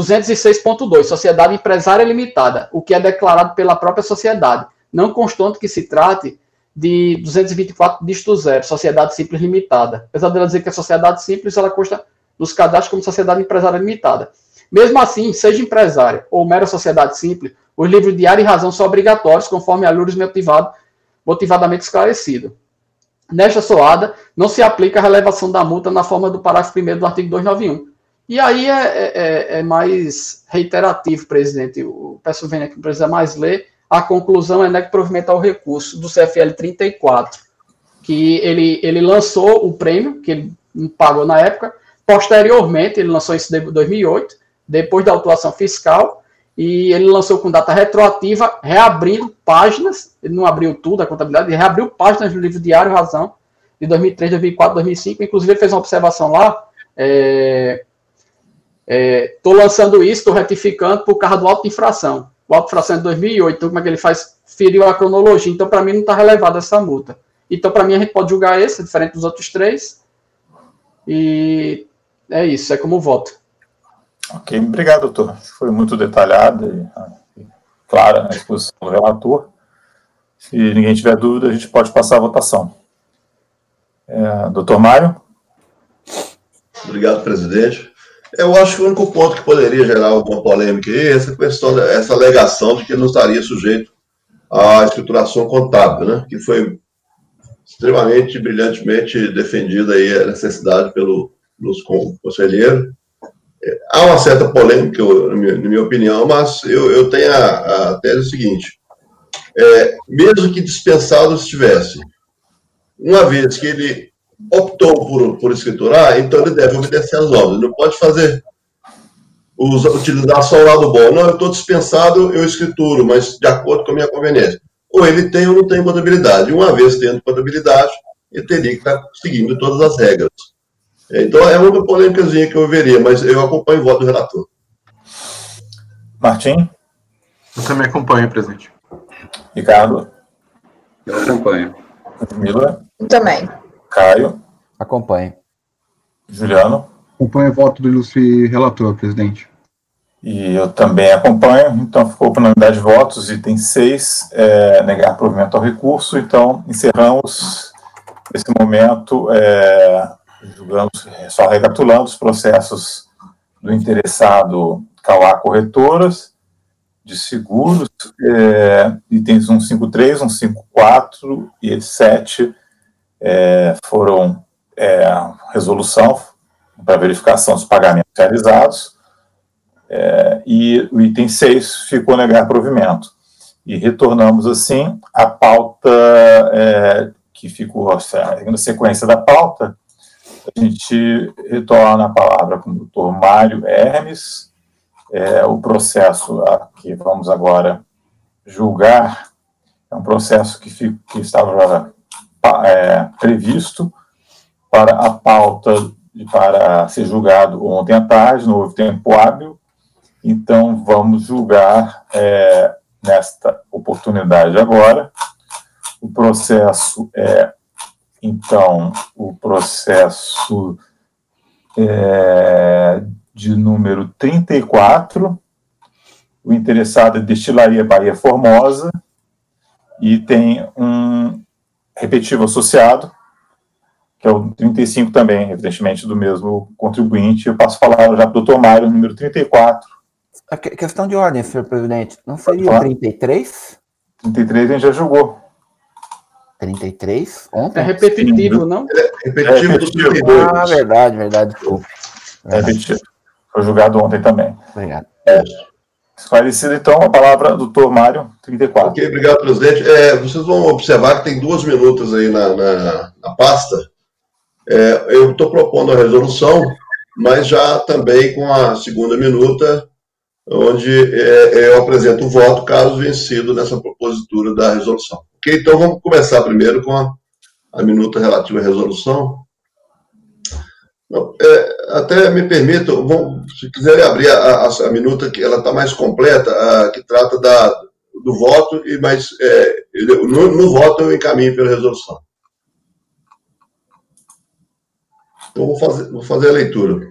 206.2, Sociedade Empresária Limitada, o que é declarado pela própria sociedade, não constante que se trate de 224 dígito 0, Sociedade Simples Limitada. Apesar dela dizer que é Sociedade Simples, ela consta nos cadastros como Sociedade Empresária Limitada. Mesmo assim, seja empresária ou mera sociedade simples, os livros diário e razão são obrigatórios, conforme a Lures motivadamente esclarecido. Nesta soada, não se aplica a relevação da multa na forma do parágrafo 1º do artigo 291. E aí é mais reiterativo, presidente. O peço vendo aqui, não precisa mais ler. A conclusão é que provimento ao recurso do CFL 34, que ele lançou o prêmio, que ele pagou na época. Posteriormente, ele lançou isso em 2008, depois da autuação fiscal, e ele lançou com data retroativa, reabrindo páginas, ele não abriu tudo, a contabilidade, ele reabriu páginas do livro Diário Razão, de 2003, 2004, 2005, inclusive ele fez uma observação lá, estou lançando isso, estou retificando por causa do auto de infração. O auto de infração é de 2008, então como é que ele faz? Feriu a cronologia, então para mim não está relevada essa multa. Então para mim a gente pode julgar esse, diferente dos outros três, e é isso, é como voto. Ok, obrigado, doutor. Foi muito detalhada e clara a exposição do relator. Se ninguém tiver dúvida, a gente pode passar a votação. Doutor Mário? Obrigado, presidente. Eu acho que o único ponto que poderia gerar alguma polêmica é essa questão, essa alegação de que ele não estaria sujeito à escrituração contábil, né? Que foi extremamente, brilhantemente defendida aí a necessidade pelos conselheiros. Há uma certa polêmica, na minha opinião, mas eu tenho a tese seguinte: mesmo que dispensado estivesse, uma vez que ele optou por escriturar, então ele deve obedecer às normas. Ele não pode utilizar só o lado bom. Não, eu estou dispensado, eu escrituro, mas de acordo com a minha conveniência. Ou ele tem ou não tem contabilidade. Uma vez tendo contabilidade, ele teria que estar seguindo todas as regras. Então, é uma polêmicazinha que eu veria, mas eu acompanho o voto do relator. Martim? Eu também acompanho, presidente. Ricardo? Eu acompanho. Camila? Também. Caio? Acompanho. Juliano? Acompanho o voto do ilustre relator, presidente. E eu também acompanho, então ficou por unanimidade de votos, item 6, negar provimento ao recurso. Então, encerramos esse momento, julgamos, só recapitulando os processos do interessado Cauá Corretoras de Seguros, itens 153, 154 e 7 foram resolução para verificação dos pagamentos realizados, e o item 6 ficou negar provimento. E retornamos, assim, à pauta que ficou na sequência da pauta. A gente retorna a palavra com o doutor Mário Hermes. O processo que vamos agora julgar é um processo que estava previsto para a pauta para ser julgado ontem à tarde, não houve tempo hábil. Então, vamos julgar nesta oportunidade agora. O processo de número 34, o interessado é Destilaria Bahia Formosa, e tem um repetitivo associado, que é o 35 também, evidentemente, do mesmo contribuinte. Eu passo a palavra já para o doutor Mário, número 34. A questão de ordem, senhor presidente, não seria o 33? 33 a gente já julgou. 33? Ontem? É repetitivo, não? Repetitivo do 32. Ah, verdade, desculpe. Repetitivo. Foi julgado ontem também. Obrigado. Esclarecido, então, a palavra do doutor Mário, 34. Ok, obrigado, presidente. Vocês vão observar que tem 2 minutas aí na pasta. Eu estou propondo a resolução, mas já também com a segunda minuta, onde eu apresento o voto caso vencido nessa propositura da resolução. Ok, então vamos começar primeiro com a minuta relativa à resolução. Até me permitam, se quiserem abrir a minuta, que ela está mais completa, que trata do voto, mas no voto eu encaminho pela resolução. Então, vou fazer a leitura.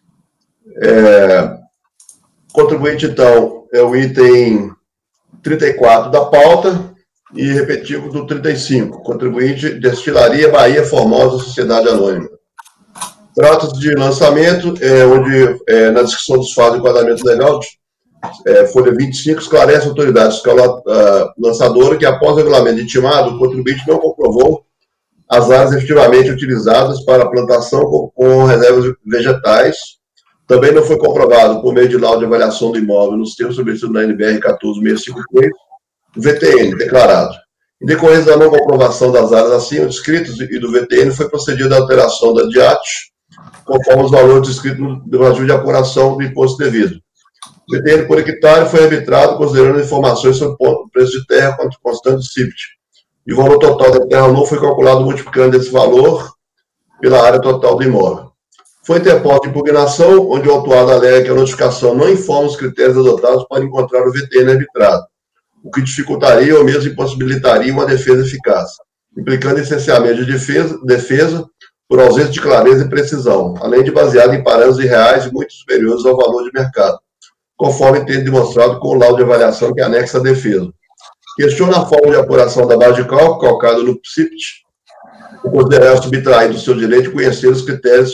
Contribuinte, então, é o item 34 da pauta e repetitivo do 35. Contribuinte, Destilaria Bahia Formosa Sociedade Anônima. Trata-se de lançamento, onde, na descrição dos fatos de enquadramento legal, folha 25, esclarece a autoridade fiscal lançadora que, após o regulamento intimado, o contribuinte não comprovou as áreas efetivamente utilizadas para a plantação com reservas vegetais. Também não foi comprovado, por meio de laudo de avaliação do imóvel, nos termos estabelecidos na NBR 14653, o VTN declarado. Em decorrência da não comprovação das áreas acima descritas e do VTN, foi procedida a alteração da DIAT, conforme os valores descritos no relativo de apuração do imposto devido. O VTN por hectare foi arbitrado considerando informações sobre o preço de terra constante do CIPT. E o valor total da terra não foi calculado multiplicando esse valor pela área total do imóvel. Foi interposta impugnação, onde o autuado alega que a notificação não informa os critérios adotados para encontrar o VTN arbitrado, o que dificultaria ou mesmo impossibilitaria uma defesa eficaz, implicando essencialmente defesa por ausência de clareza e precisão, além de baseado em parâmetros irreais e muito superiores ao valor de mercado, conforme tem demonstrado com o laudo de avaliação que anexa a defesa. Questiona a forma de apuração da base de cálculo, calcada no CIPT, por considerar subtraído o seu direito de conhecer os critérios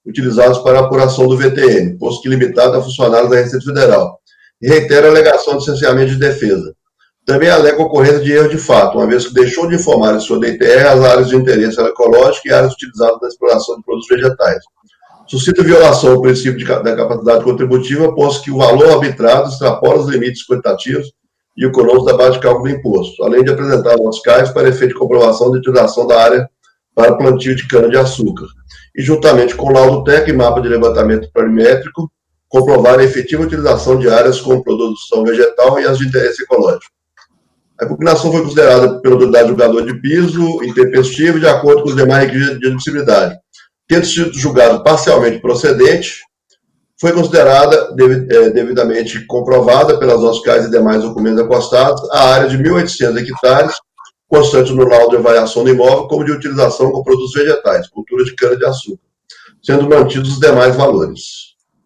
utilizados para a apuração do VTN, posto que limitado a funcionários da Receita Federal, e reitera a alegação de licenciamento de defesa. Também alega ocorrência de erro de fato, uma vez que deixou de informar em sua DTR as áreas de interesse ecológico e áreas utilizadas na exploração de produtos vegetais. Suscita violação ao princípio da capacidade contributiva, posto que o valor arbitrado extrapola os limites quantitativos e econômicos da base de cálculo do imposto, além de apresentar lotes CAIs para efeito de comprovação da utilização da área para plantio de cana-de-açúcar, e juntamente com o laudo técnico e mapa de levantamento planimétrico, comprovar a efetiva utilização de áreas com produção vegetal e as de interesse ecológico. A impugnação foi considerada pela autoridade julgadora de piso intempestiva de acordo com os demais requisitos de admissibilidade. Tendo sido julgado parcialmente procedente, foi considerada devidamente comprovada pelas OSCAs e demais documentos acostados a área de 1.800 hectares, constante no laudo de avaliação do imóvel, como de utilização com produtos vegetais, cultura de cana-de-açúcar, sendo mantidos os demais valores.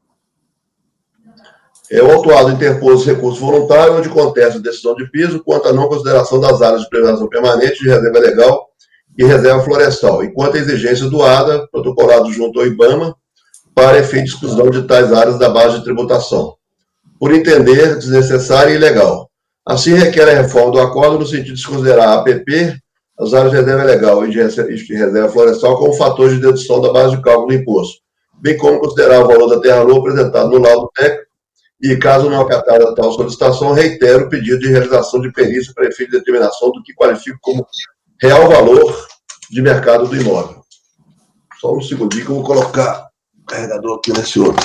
O autuado interpôs recurso voluntário, onde contesta a decisão de piso quanto à não consideração das áreas de preservação permanente, de reserva legal e reserva florestal, e quanto à exigência do ADA, protocolado junto ao IBAMA, para efeito de exclusão de tais áreas da base de tributação, por entender desnecessária e ilegal. Assim, requer a reforma do acordo no sentido de se considerar a APP, as áreas de reserva legal e de reserva florestal, como fator de dedução da base de cálculo do imposto, bem como considerar o valor da terra-nua apresentado no laudo técnico, e, caso não acatada tal solicitação, reitero o pedido de realização de perícia para efeito de determinação do que qualifico como real valor de mercado do imóvel. Só um segundinho que eu vou colocar o carregador aqui nesse outro.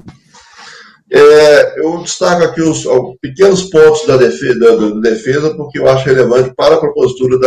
Eu destaco aqui os pequenos pontos da defesa, porque eu acho relevante para a propositura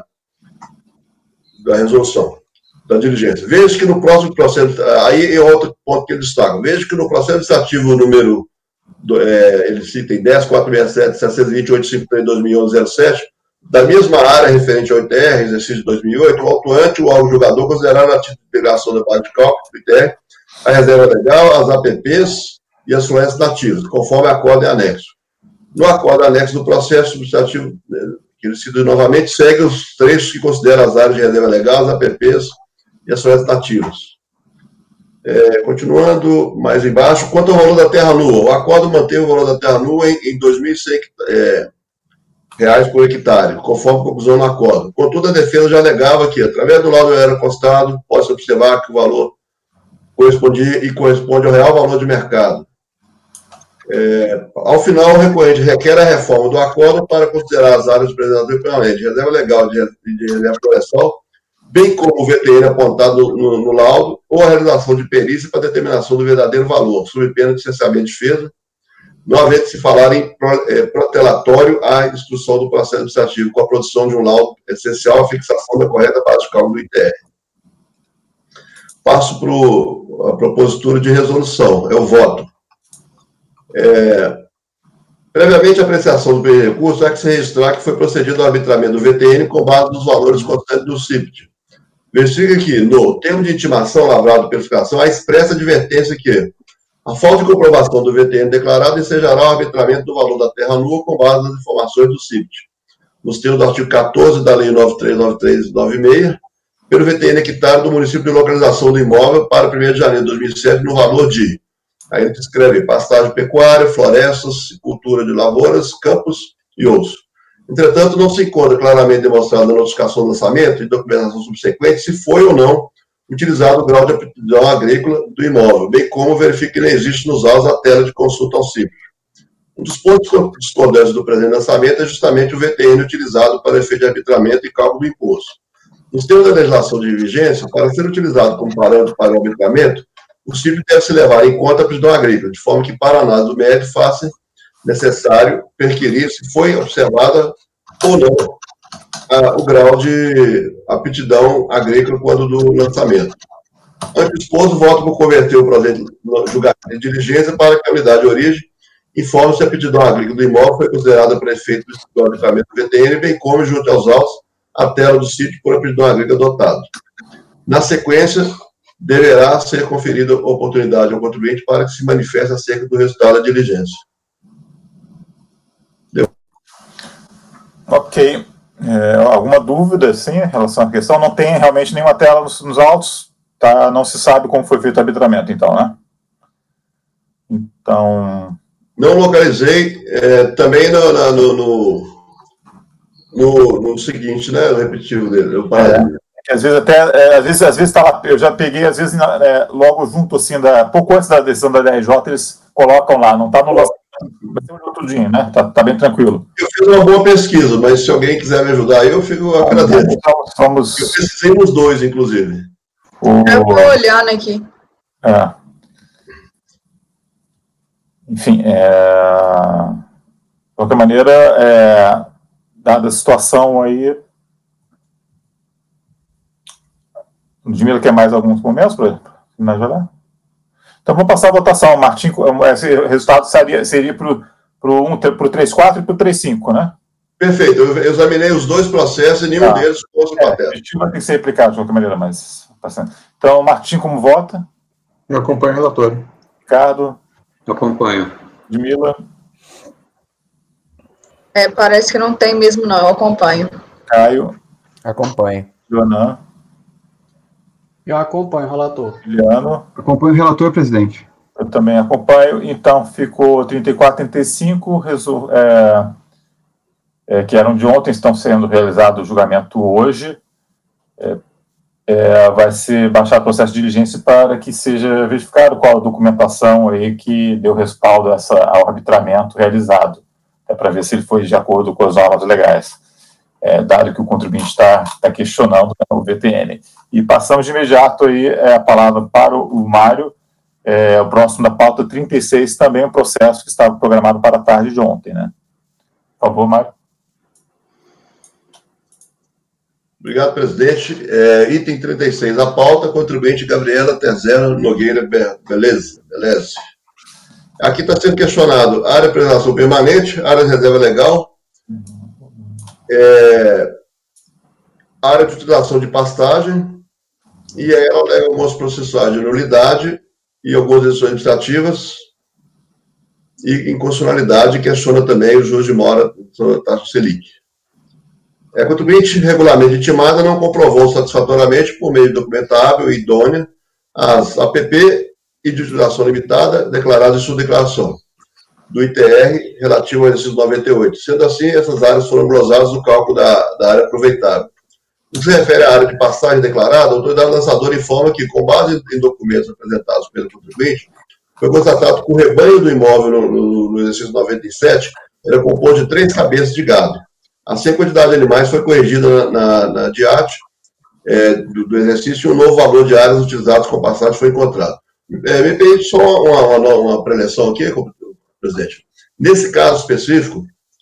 da resolução, da diligência. Veja que no próximo processo, aí é outro ponto que ele destaca, veja que no processo administrativo número ele cita em 10.467.720.853/2011-07, da mesma área referente ao ITR, exercício de 2008, o autuante ou o julgador consideraram a título de integração da base de cálculo do ITR, a reserva legal, as APPs e as florestas nativas, conforme acordo e anexo. No acordo anexo do processo substantivo, que ele cita novamente, segue os trechos que consideram as áreas de reserva legal, as APPs e as florestas nativas. Continuando mais embaixo, quanto ao valor da terra nua, o acordo manteve o valor da terra nua em R$ 2.100 por hectare, conforme a conclusão do acordo. Contudo, a defesa já alegava que, através do laudo era constado, pode-se observar que o valor correspondia e corresponde ao real valor de mercado. Ao final, o recorrente requer a reforma do acordo para considerar as áreas de preservação permanente, de reserva legal e de reserva florestal, bem como o VTN apontado no laudo, ou a realização de perícia para determinação do verdadeiro valor, sob pena de licenciamento de defesa, não havendo de se falar em protelatório à instrução do processo administrativo, com a produção de um laudo essencial à fixação da correta base de cálculo do ITR. Passo para a propositura de resolução, é o voto. Previamente a apreciação do recurso, há que se registrar que foi procedido ao arbitramento do VTN com base nos valores constantes do CIPT. Verifica aqui, no termo de intimação lavrado pela fiscalização, há expressa advertência que a falta de comprovação do VTN declarado ensejará o arbitramento do valor da terra nua com base nas informações do CIPT, nos termos do artigo 14 da Lei 9393/96, pelo VTN hectare do município de localização do imóvel para 1º de janeiro de 2007, no valor de, aí ele descreve pastagem pecuária, florestas, cultura de lavouras, campos e outros. Entretanto, não se encontra claramente demonstrado na notificação do lançamento e documentação subsequente se foi ou não utilizado o grau de aptidão agrícola do imóvel, bem como verifica que não existe nos autos a tela de consulta ao CIPT. Um dos pontos discordantes do presente lançamento é justamente o VTN utilizado para efeito de arbitramento e cálculo do imposto. Nos termos da legislação de vigência, para ser utilizado como parâmetro para o arbitramento, o CIPT deve se levar em conta a aptidão agrícola, de forma que, para a análise do mérito, faça necessário perquirir se foi observada ou não o grau de aptidão agrícola quando do lançamento. Ante exposto, voto por converter o presente julgamento de diligência para que a unidade de origem informe se a aptidão agrícola do imóvel foi considerada para efeito do arbitramento do VTN, bem como, junto aos autos, a tela do sítio por aptidão agrícola adotado. Na sequência, deverá ser conferida oportunidade ao contribuinte para que se manifeste acerca do resultado da diligência. Ok. Alguma dúvida, sim, em relação à questão? Não tem realmente nenhuma tela nos autos? não se sabe como foi feito o arbitramento, então, né? Então... Não localizei, também no seguinte, né, o repetitivo dele. Às vezes eu já peguei, às vezes, logo junto, assim, pouco antes da decisão da DRJ, eles colocam lá, não está no vai ser um outro dia, né? Tá bem tranquilo. Eu fiz uma boa pesquisa, mas se alguém quiser me ajudar, eu fico agradeço. Eu pesquisei nos dois, inclusive. Eu estou olhando aqui. Enfim, de qualquer maneira, dada a situação aí, Ludmila quer mais alguns momentos para finalizar? Então, vamos passar a votação. Martim, esse resultado seria para o 3-4 e para o 3-5, né? Perfeito. Eu examinei os dois processos e nenhum deles pôs o papel. O vai ter que ser aplicado de qualquer maneira, mas... Então, Martim, como vota? Eu acompanho o relator. Ricardo? Eu acompanho. Ludmila? Parece que não tem mesmo, não. Eu acompanho. Caio? Acompanho. Joana? Eu acompanho o relator. Juliano? Acompanho o relator, presidente. Eu também acompanho. Então, ficou 34-35, que eram de ontem, estão sendo realizado o julgamento hoje. Vai ser baixado o processo de diligência para que seja verificado qual a documentação aí que deu respaldo ao arbitramento realizado, para ver se ele foi de acordo com as normas legais. Dado que o contribuinte está questionando, né, o VTN. E passamos de imediato aí a palavra para o Mário, o próximo da pauta 36, também um processo que estava programado para a tarde de ontem, né? Por favor, Mário. Obrigado, presidente. Item 36, a pauta, contribuinte Gabriela Tezera Nogueira Beleza. Aqui está sendo questionado área de preservação permanente, área de reserva legal, área de utilização de pastagem, e aí ela alega algumas processuais de nulidade e algumas decisões administrativas, e inconstitucionalidade, questiona também o juros de mora sobre a taxa Selic. A contribuinte regularmente intimada não comprovou satisfatoriamente, por meio documentável e idônea, as APP e de utilização limitada declaradas em sua declaração do ITR relativo ao exercício 98. Sendo assim, essas áreas foram glosadas no cálculo da área aproveitável. No que se refere à área de passagem declarada, a autoridade lançadora informa que, com base em documentos apresentados pelo contribuinte, foi constatado que o rebanho do imóvel no exercício 97 era composto de 3 cabeças de gado. Assim, a quantidade de animais foi corrigida na DIAT do exercício e um novo valor de áreas utilizadas com passagem foi encontrado. Me permite só uma preleção aqui, presidente. Nesse caso específico,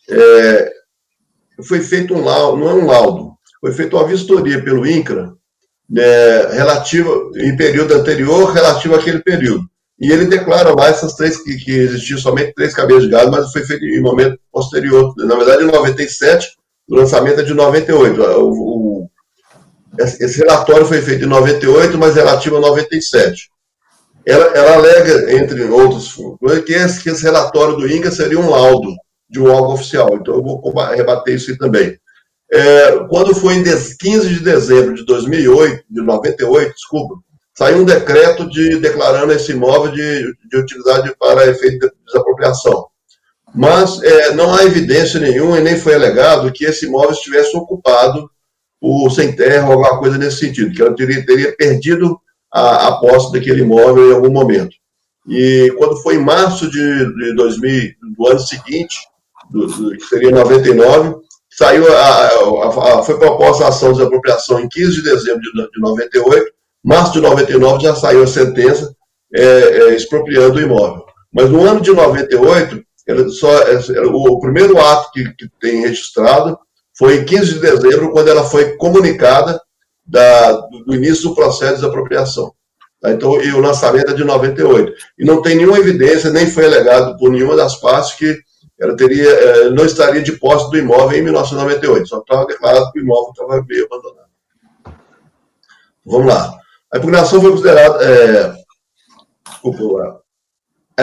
foi feito um laudo, não é um laudo, foi feita uma vistoria pelo INCRA, relativa, em período anterior, relativo àquele período. E ele declara lá essas 3, que existiam somente 3 cabeças de gado, mas foi feito em momento posterior. Na verdade, em 97, o lançamento é de 98. Esse relatório foi feito em 98, mas relativo a 97. Ela alega, entre outros, que esse relatório do INCRA seria um laudo de um órgão oficial. Então, eu vou rebater isso aí também. Quando foi em 15 de dezembro de 98, saiu um decreto declarando esse imóvel de utilidade para efeito de desapropriação. Mas não há evidência nenhuma e nem foi alegado que esse imóvel estivesse ocupado por sem terra ou alguma coisa nesse sentido, que ela teria perdido a posse daquele imóvel em algum momento. E quando foi em março de 2000, do ano seguinte, que seria 99, foi proposta a ação de desapropriação em 15 de dezembro de 98, março de 99 já saiu a sentença expropriando o imóvel. Mas no ano de 98, o primeiro ato que tem registrado foi em 15 de dezembro, quando ela foi comunicada do início do processo de desapropriação. Então, e o lançamento é de 98. E não tem nenhuma evidência, nem foi alegado por nenhuma das partes que ela não estaria de posse do imóvel em 1998. Só estava declarado que o imóvel estava meio abandonado. Vamos lá. A impugnação foi considerada...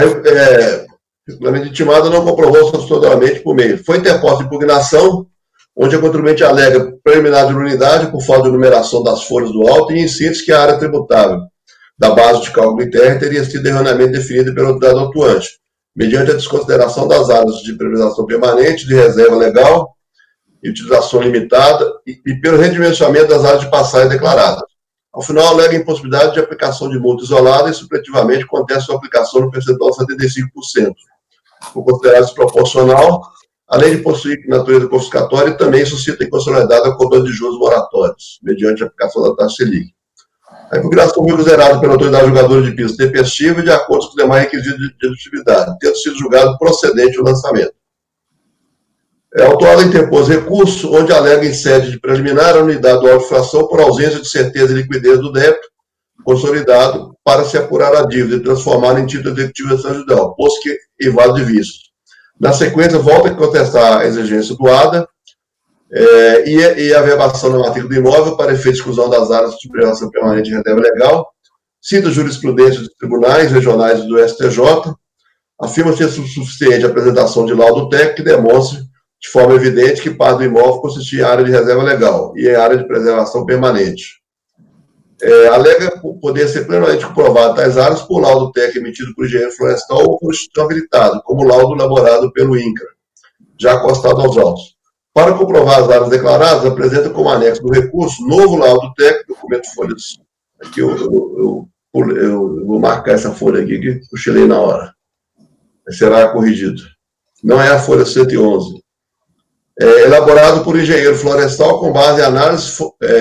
regularmente intimada não comprovou satisfatoriamente por meio. Foi interposta impugnação onde a contribuinte alega preliminar de nulidade por falta de numeração das folhas do auto e insiste que a área tributável da base de cálculo interno teria sido erroneamente definida pela autoridade autuante, mediante a desconsideração das áreas de priorização permanente, de reserva legal e utilização limitada e pelo redimensionamento das áreas de passagem declaradas. Ao final, alega a impossibilidade de aplicação de multa isolada e, supletivamente, contesta sua aplicação no percentual de 75%. Por considerar desproporcional, além de possuir natureza confiscatória, também suscita inconstitucionalidade a cobrança de juros moratórios, mediante a aplicação da taxa Selic. A impugnação foi considerada pela autoridade julgadora de piso tempestiva e de acordo com os demais requisitos de dedutívelidade, tendo sido julgado procedente o lançamento. A autuada interpôs recurso, onde alega em sede de preliminar a unidade do auto de infração por ausência de certeza e liquidez do débito consolidado para se apurar a dívida e transformar em título executivo extrajudicial, posto que invade de vício. Na sequência, volta a contestar a exigência doada e a verbação na matrícula do imóvel para efeito de exclusão das áreas de privação permanente de reserva legal, cita jurisprudência dos tribunais regionais e do STJ, afirma ser suficiente a apresentação de laudo técnico que demonstre de forma evidente que parte do imóvel consistia em área de reserva legal e em área de preservação permanente. Alega poder ser plenamente comprovado tais áreas por laudo técnico emitido por engenheiro florestal ou por instituição habilitado, como laudo elaborado pelo INCRA, já acostado aos autos. Para comprovar as áreas declaradas, apresenta como anexo do recurso novo laudo técnico, documento folhas. Aqui eu vou marcar essa folha aqui que cochilei na hora. Será corrigido. Não é a folha 111. Elaborado por engenheiro florestal com base em análise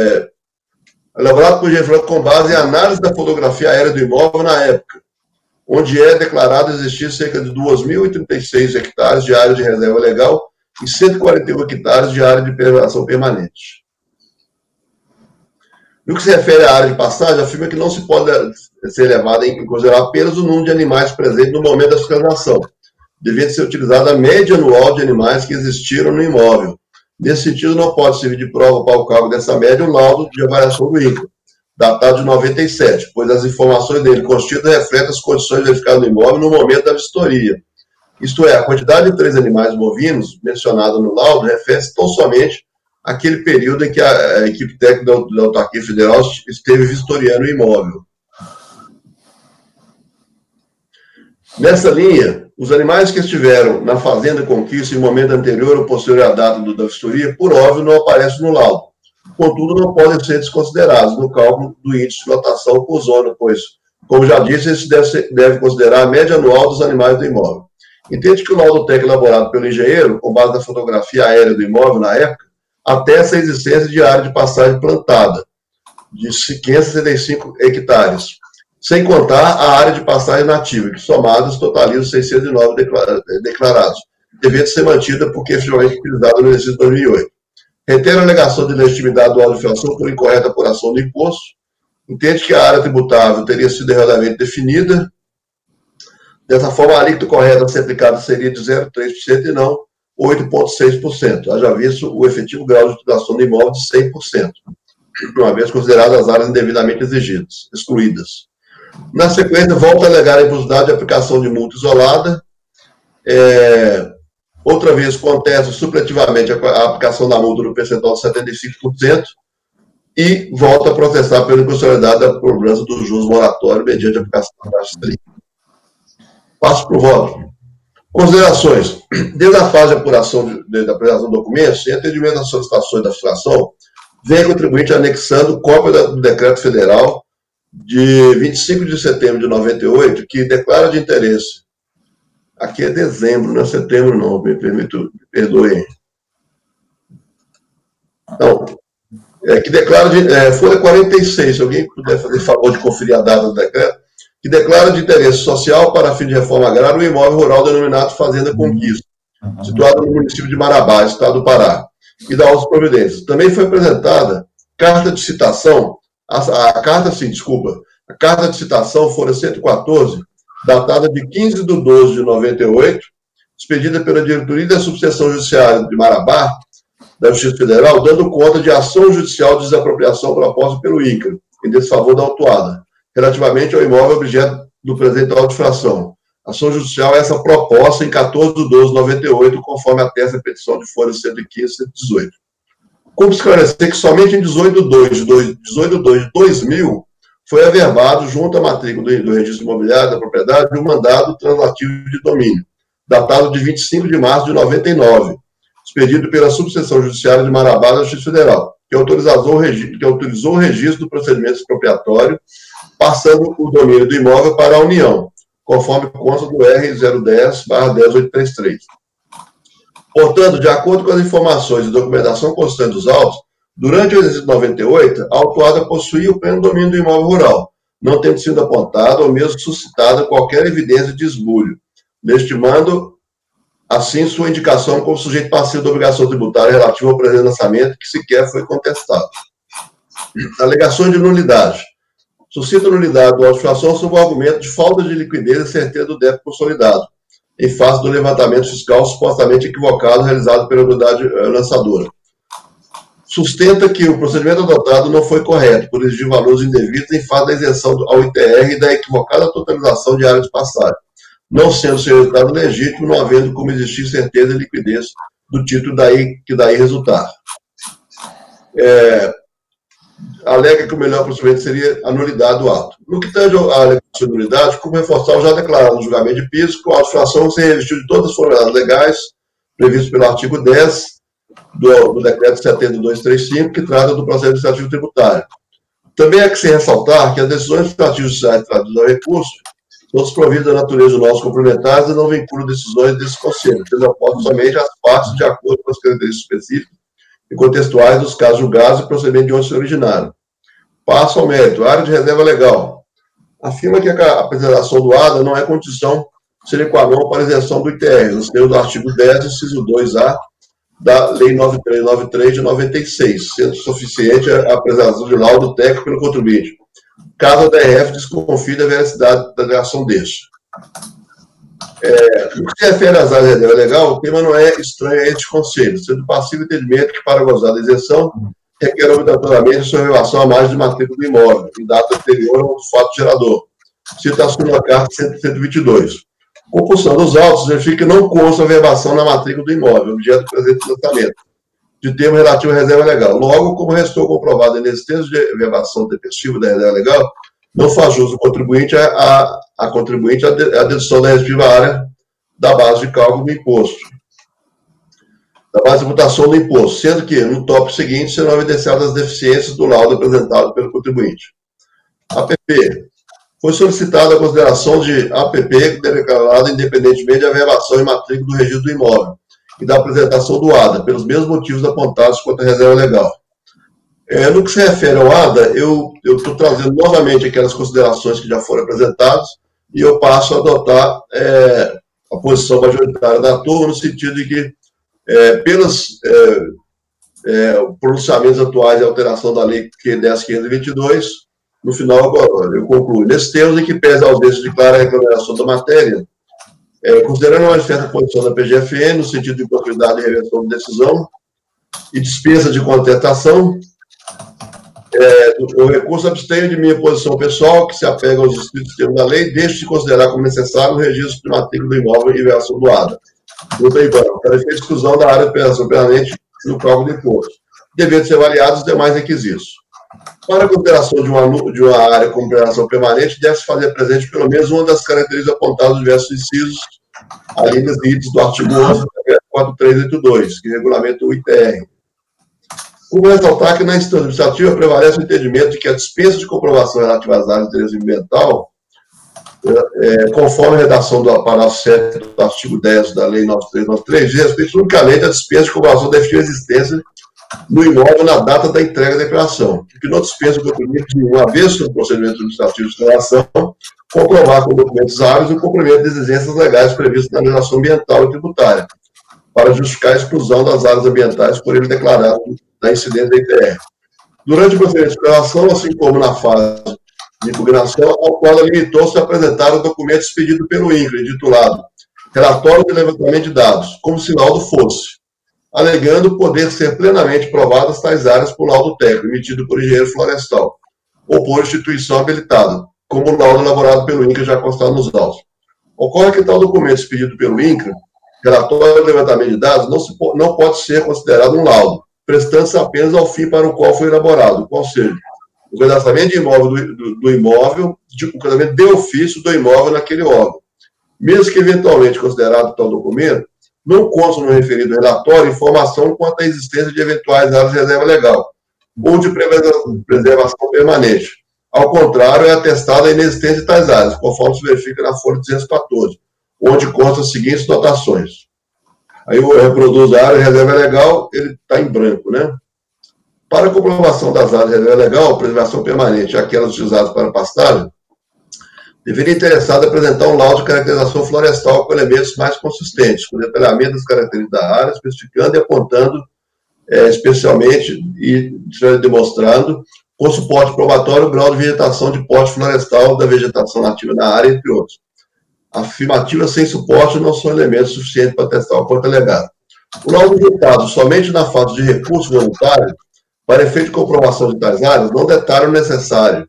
em análise da fotografia aérea do imóvel na época, onde é declarado existir cerca de 2.036 hectares de área de reserva legal e 141 hectares de área de preservação permanente. No que se refere à área de passagem, afirma que não se pode ser levado em considerar apenas o número de animais presentes no momento da fiscalização, devendo ser utilizada a média anual de animais que existiram no imóvel. Nesse sentido, não pode servir de prova para o cálculo dessa média o laudo de avaliação do INCRA, datado de 97, pois as informações dele constituídas refletem as condições verificadas no imóvel no momento da vistoria. Isto é, a quantidade de 3 animais bovinos mencionada no laudo refere-se tão somente àquele período em que a equipe técnica da Autarquia Federal esteve vistoriando o imóvel. Nessa linha, os animais que estiveram na fazenda conquista em momento anterior ou posterior à data da vistoria, por óbvio, não aparecem no laudo. Contudo, não podem ser desconsiderados no cálculo do índice de lotação por zona, pois, como já disse, esse deve considerar a média anual dos animais do imóvel. Entende que o laudo técnico elaborado pelo engenheiro, com base na fotografia aérea do imóvel na época, atesta a existência de área de passagem plantada, de 565 hectares, sem contar a área de passagem nativa, que somadas totalizam 609 declarados, devendo ser mantida porque efetivamente utilizada no exercício de 2008. Reitera a alegação de legitimidade do auto de infração por incorreta apuração do imposto, entende que a área tributável teria sido erradamente definida, dessa forma a alíquota correta a ser aplicada seria de 0,3% e não 8,6%, haja visto o efetivo grau de utilização do imóvel de 100%, uma vez consideradas as áreas indevidamente excluídas. Na sequência, volta a alegar a impossibilidade de aplicação de multa isolada. Outra vez, contesta supletivamente a aplicação da multa no percentual de 75% e volta a protestar pela inconstitucionalidade da cobrança dos juros moratórios mediante a aplicação da taxa Selic. Passo para o voto. Considerações. Desde a fase de apuração da apresentação de documentos, em atendimento às solicitações da fiscalização, vem contribuinte anexando cópia do decreto federal de 25 de setembro de 98, que declara de interesse. Aqui é dezembro, não é setembro, não, me perdoem. Então, que declara de. Folha 46, se alguém puder fazer favor de conferir a data do decreto, que declara de interesse social para fim de reforma agrária o imóvel rural denominado Fazenda Conquista, situado no município de Marabá, estado do Pará, e da outras providências. Também foi apresentada carta de citação. A carta de citação, folha 114, datada de 15 de 12 de 98, expedida pela Diretoria da Subseção Judiciária de Marabá, da Justiça Federal, dando conta de ação judicial de desapropriação proposta pelo INCRA, em desfavor da autuada, relativamente ao imóvel objeto do presente auto de infração. Ação judicial é essa proposta em 14 de 12 de 98, conforme atesta a petição de folha 115 e 118. Cumpre esclarecer que somente em 18/2 de 2000 foi averbado, junto à matrícula do registro imobiliário da propriedade, um mandado translativo de domínio, datado de 25 de março de 99, expedido pela Subseção Judiciária de Marabá da Justiça Federal, que autorizou o registro do procedimento expropriatório, passando o domínio do imóvel para a União, conforme consta do R010/10833. Portanto, de acordo com as informações e documentação constante dos autos, durante o exercício de 98, a autuada possuía o pleno domínio do imóvel rural, não tendo sido apontada ou mesmo suscitada qualquer evidência de esbulho, legitimando, assim, sua indicação como sujeito passivo da obrigação tributária relativa ao presente lançamento, que sequer foi contestado. Alegações de nulidade. Suscita nulidade do auto de infração sob o argumento de falta de liquidez e certeza do débito consolidado, em face do levantamento fiscal supostamente equivocado realizado pela autoridade lançadora. Sustenta que o procedimento adotado não foi correto, por exigir valores indevidos em face da isenção ao ITR e da equivocada totalização de área de passagem, não sendo seu resultado legítimo, não havendo como existir certeza e liquidez do título que daí resultar. Alega que o melhor procedimento seria a nulidade do ato. No que tange à alegação de nulidade, como reforçar o já declarado no julgamento de piso, com a infração se revestiu de todas as formalidades legais previstas pelo artigo 10 do decreto 7235, que trata do processo administrativo tributário. Também é que se ressaltar que as decisões administrativas judiciais tratadas ao recurso são desprovidas da natureza dos nossos complementares e não vinculam decisões desse conselho, que apontam somente as partes de acordo com as características específicas e contextuais dos casos julgados e procedimento de onde se originaram. Passo ao mérito. Área de reserva legal. Afirma que a apresentação do ADA não é condição sine qua non para isenção do ITR, nos termos do artigo 10, inciso 2A, da Lei 9393 de 96, sendo suficiente a apresentação de laudo técnico pelo contribuinte, caso a DRF desconfie da veracidade da alegação deste. No que se refere às áreas de reserva legal, o tema não é estranho a este conselho, sendo passivo entendimento que, para gozar da isenção, requer obrigatoriamente sua revelação à margem de matrícula do imóvel, em data anterior ao fato gerador. Citação na carta 122. Compulsão dos autos verifica que não consta a verbação na matrícula do imóvel, objeto do presente lançamento, de termo relativo à reserva legal. Logo, como restou comprovado a inexistência de verbação tempestiva da reserva legal, não faz jus o contribuinte a contribuinte a dedução da respectiva área da base de cálculo do imposto, da base de imputação do imposto, sendo que, no tópico seguinte, serão evidenciadas as deficiências do laudo apresentado pelo contribuinte. APP. Foi solicitada a consideração de APP declarada independentemente da verbação e matrícula do registro do imóvel e da apresentação do ADA, pelos mesmos motivos apontados quanto à reserva legal. No que se refere ao ADA, eu estou trazendo novamente aquelas considerações que já foram apresentadas e eu passo a adotar a posição majoritária da turma, no sentido de que, pelos pronunciamentos atuais e alteração da Lei 10.522, no final eu concluo. Nesses termos em que pese a ausência de clara reclamação da matéria, considerando a manifesta posição da PGFN, no sentido de possibilidade de reversão de decisão e dispensa de contestação, o recurso abstém de minha posição pessoal, que se apega aos escritos termos da lei, deixe de considerar como necessário o registro de matrícula do imóvel e versão do ADA. Para efeito de exclusão da área de operação permanente no cálculo do imposto, devendo ser avaliados os demais requisitos. Para a consideração de uma área como operação permanente, deve-se fazer presente pelo menos uma das características apontadas nos diversos incisos, alíneas e itens do artigo 11 do decreto 4382, que regulamenta o ITR. Como ressaltar que na instância administrativa prevalece o entendimento de que a dispensa de comprovação relativa às áreas de interesse ambiental, conforme a redação do parágrafo 7 do artigo 10 da Lei 9393, diz respeito unicamente à dispensa de comprovação da efetiva existência no imóvel na data da entrega da declaração, que não dispensa o contribuinte de, uma vez no procedimento administrativo de declaração, comprovar com documentos hábeis o cumprimento das exigências legais previstas na legislação ambiental e tributária, para justificar a exclusão das áreas ambientais por ele declarado na incidência da ITR. Durante o procedimento de declaração, assim como na fase de impugnação, ao qual limitou-se a apresentar o documento expedido pelo INCRA, intitulado Relatório de Levantamento de Dados, como se laudo fosse, alegando poder ser plenamente provadas tais áreas por laudo técnico, emitido por engenheiro florestal, ou por instituição habilitada, como o laudo elaborado pelo INCRA já constado nos autos. Ocorre que tal documento expedido pelo INCRA, relatório de levantamento de dados, não pode ser considerado um laudo, prestando-se apenas ao fim para o qual foi elaborado, qual seja, o cadastramento de imóvel do imóvel, o cadastramento de ofício do imóvel naquele órgão. Mesmo que eventualmente considerado tal documento, não consta no referido relatório informação quanto à existência de eventuais áreas de reserva legal ou de preservação permanente. Ao contrário, é atestada a inexistência de tais áreas, conforme se verifica na folha 214, onde constam as seguintes notações. Aí eu reproduzo a área de reserva legal, ele está em branco, né? Para a comprovação das áreas de reserva legal, preservação permanente, aquelas utilizadas para pastagem, deveria interessado apresentar um laudo de caracterização florestal com elementos mais consistentes, com detalhamento das características da área, especificando e apontando especialmente e demonstrando com suporte probatório o grau de vegetação de porte florestal da vegetação nativa na área, entre outros. Afirmativas sem suporte não são elementos suficientes para testar o quanto alegado. O laudo editado somente na fase de recurso voluntário, para efeito de comprovação de tais áreas, não detalha o necessário,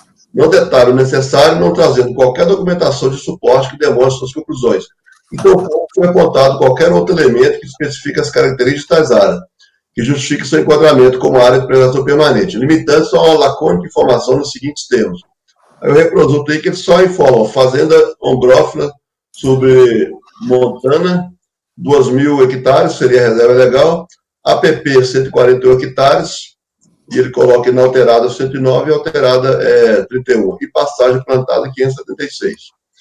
não trazendo qualquer documentação de suporte que demonstre suas conclusões. Então, foi apontado qualquer outro elemento que especifique as características de tais áreas, que justifique seu enquadramento como área de preservação permanente, limitando-se a uma lacônica informação nos seguintes termos. Aí eu reproduzo aí que ele só informa fazenda ombrófila sobre Montana, 2.000 hectares, seria a reserva legal, APP 148 hectares, e ele coloca inalterada 109 e alterada 31, e pastagem plantada 576.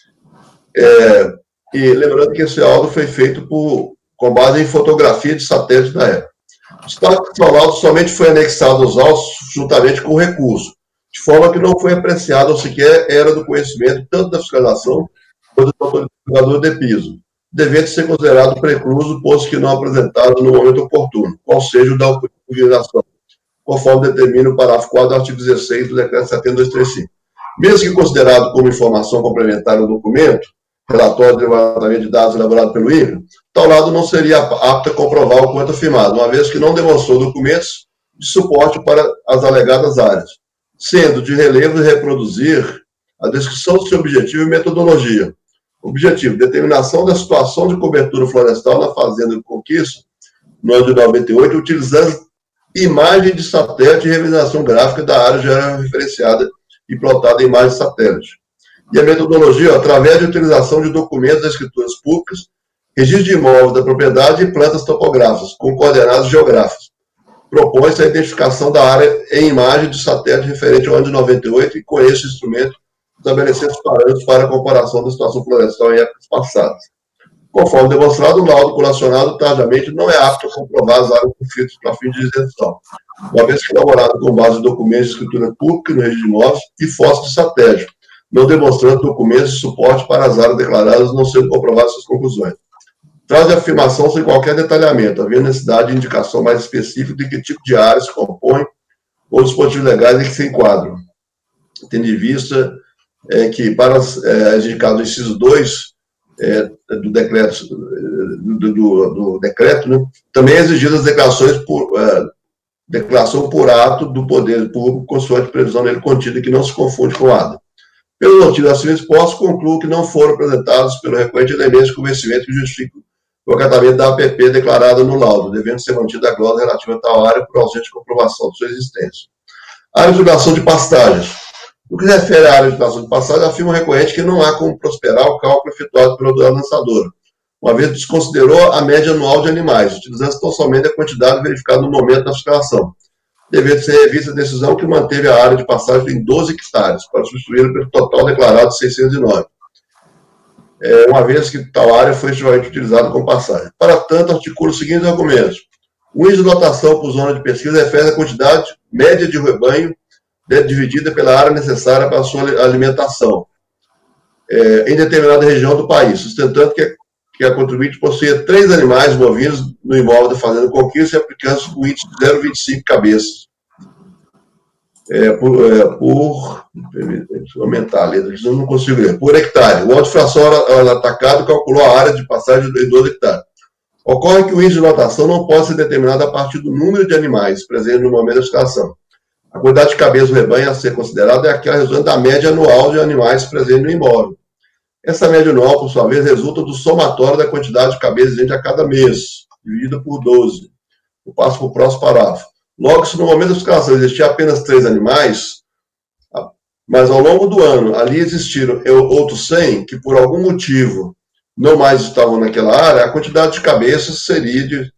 E lembrando que esse laudo foi feito com base em fotografia de satélite da época. Destaque que o laudo somente foi anexado aos autos juntamente com o recurso, de forma que não foi apreciado ou sequer era do conhecimento tanto da fiscalização quanto do autorizador de piso, devendo ser considerado precluso, posto que não apresentado no momento oportuno, qual seja o da utilização, conforme determina o parágrafo 4 do artigo 16 do decreto 70235. Mesmo que considerado como informação complementar no documento, relatório de levantamento de dados elaborado pelo INCRA, tal lado não seria apto a comprovar o quanto afirmado, uma vez que não demonstrou documentos de suporte para as alegadas áreas, sendo de relevo reproduzir a descrição do seu objetivo e metodologia. Objetivo: determinação da situação de cobertura florestal na fazenda de Conquista, no ano de 98, utilizando imagem de satélite e representação gráfica da área já referenciada e plotada em imagem de satélite. E a metodologia, através de utilização de documentos das escrituras públicas, registro de imóvel da propriedade e plantas topográficas, com coordenadas geográficas. Propõe-se a identificação da área em imagem de satélite referente ao ano de 98 e, com esse instrumento, estabelecer os parâmetros para a comparação da situação florestal em épocas passadas. Conforme demonstrado, o laudo colacionado tardiamente não é apto a comprovar as áreas conflitos para fim de isenção, uma vez que elaborado com base em documentos de escritura pública no registro de imóveis e fotos de satélite, não demonstrando documentos de suporte para as áreas declaradas não sendo comprovadas suas conclusões. Traz a afirmação sem qualquer detalhamento, havendo necessidade de indicação mais específica de que tipo de área se compõe ou dispositivos legais em que se enquadram. Tendo em vista que, para as indicadas no inciso 2 do decreto, né, também exigidas declaração por ato do poder público, consoante previsão nele contida, que não se confunde com ADA. Pelo motivo acima exposto, concluo que não foram apresentados pelo recorrente elementos de convencimento que justificam o acatamento da APP declarada no laudo, devendo ser mantida a glória relativa a tal área por ausente comprovação de sua existência. Área de utilização de pastagens. No que se refere à área de utilização de pastagens, afirma o recorrente que não há como prosperar o cálculo efetuado pela autoridade lançadora, uma vez desconsiderou a média anual de animais, utilizando tão somente a quantidade verificada no momento da fiscalização. Devendo ser revista a decisão que manteve a área de pastagem em 12 hectares, para substituí-la pelo total declarado de 609. Uma vez que tal área foi efetivamente utilizada como pastagem. Para tanto, articula os seguintes argumentos. O índice de lotação por zona de pesquisa refere a quantidade média de rebanho dividida pela área necessária para a sua alimentação em determinada região do país, sustentando que a contribuinte possuía 3 animais bovinos no imóvel da fazenda Conquista e aplicando o índice de 0,25 cabeças. Deixa eu aumentar a letra, eu não consigo ler. Por hectare. O autofração atacado calculou a área de passagem de 12 hectares. Ocorre que o índice de lotação não pode ser determinado a partir do número de animais presentes no momento da fiscalização. A quantidade de cabeças do rebanho a ser considerada é aquela resultante da média anual de animais presentes no imóvel. Essa média anual, por sua vez, resulta do somatório da quantidade de cabeças a cada mês, dividida por 12, Eu passo para o próximo parágrafo. Logo, se no momento da escalação existia apenas 3 animais, mas ao longo do ano ali existiram outros 100 que por algum motivo não mais estavam naquela área, a quantidade de cabeças seria de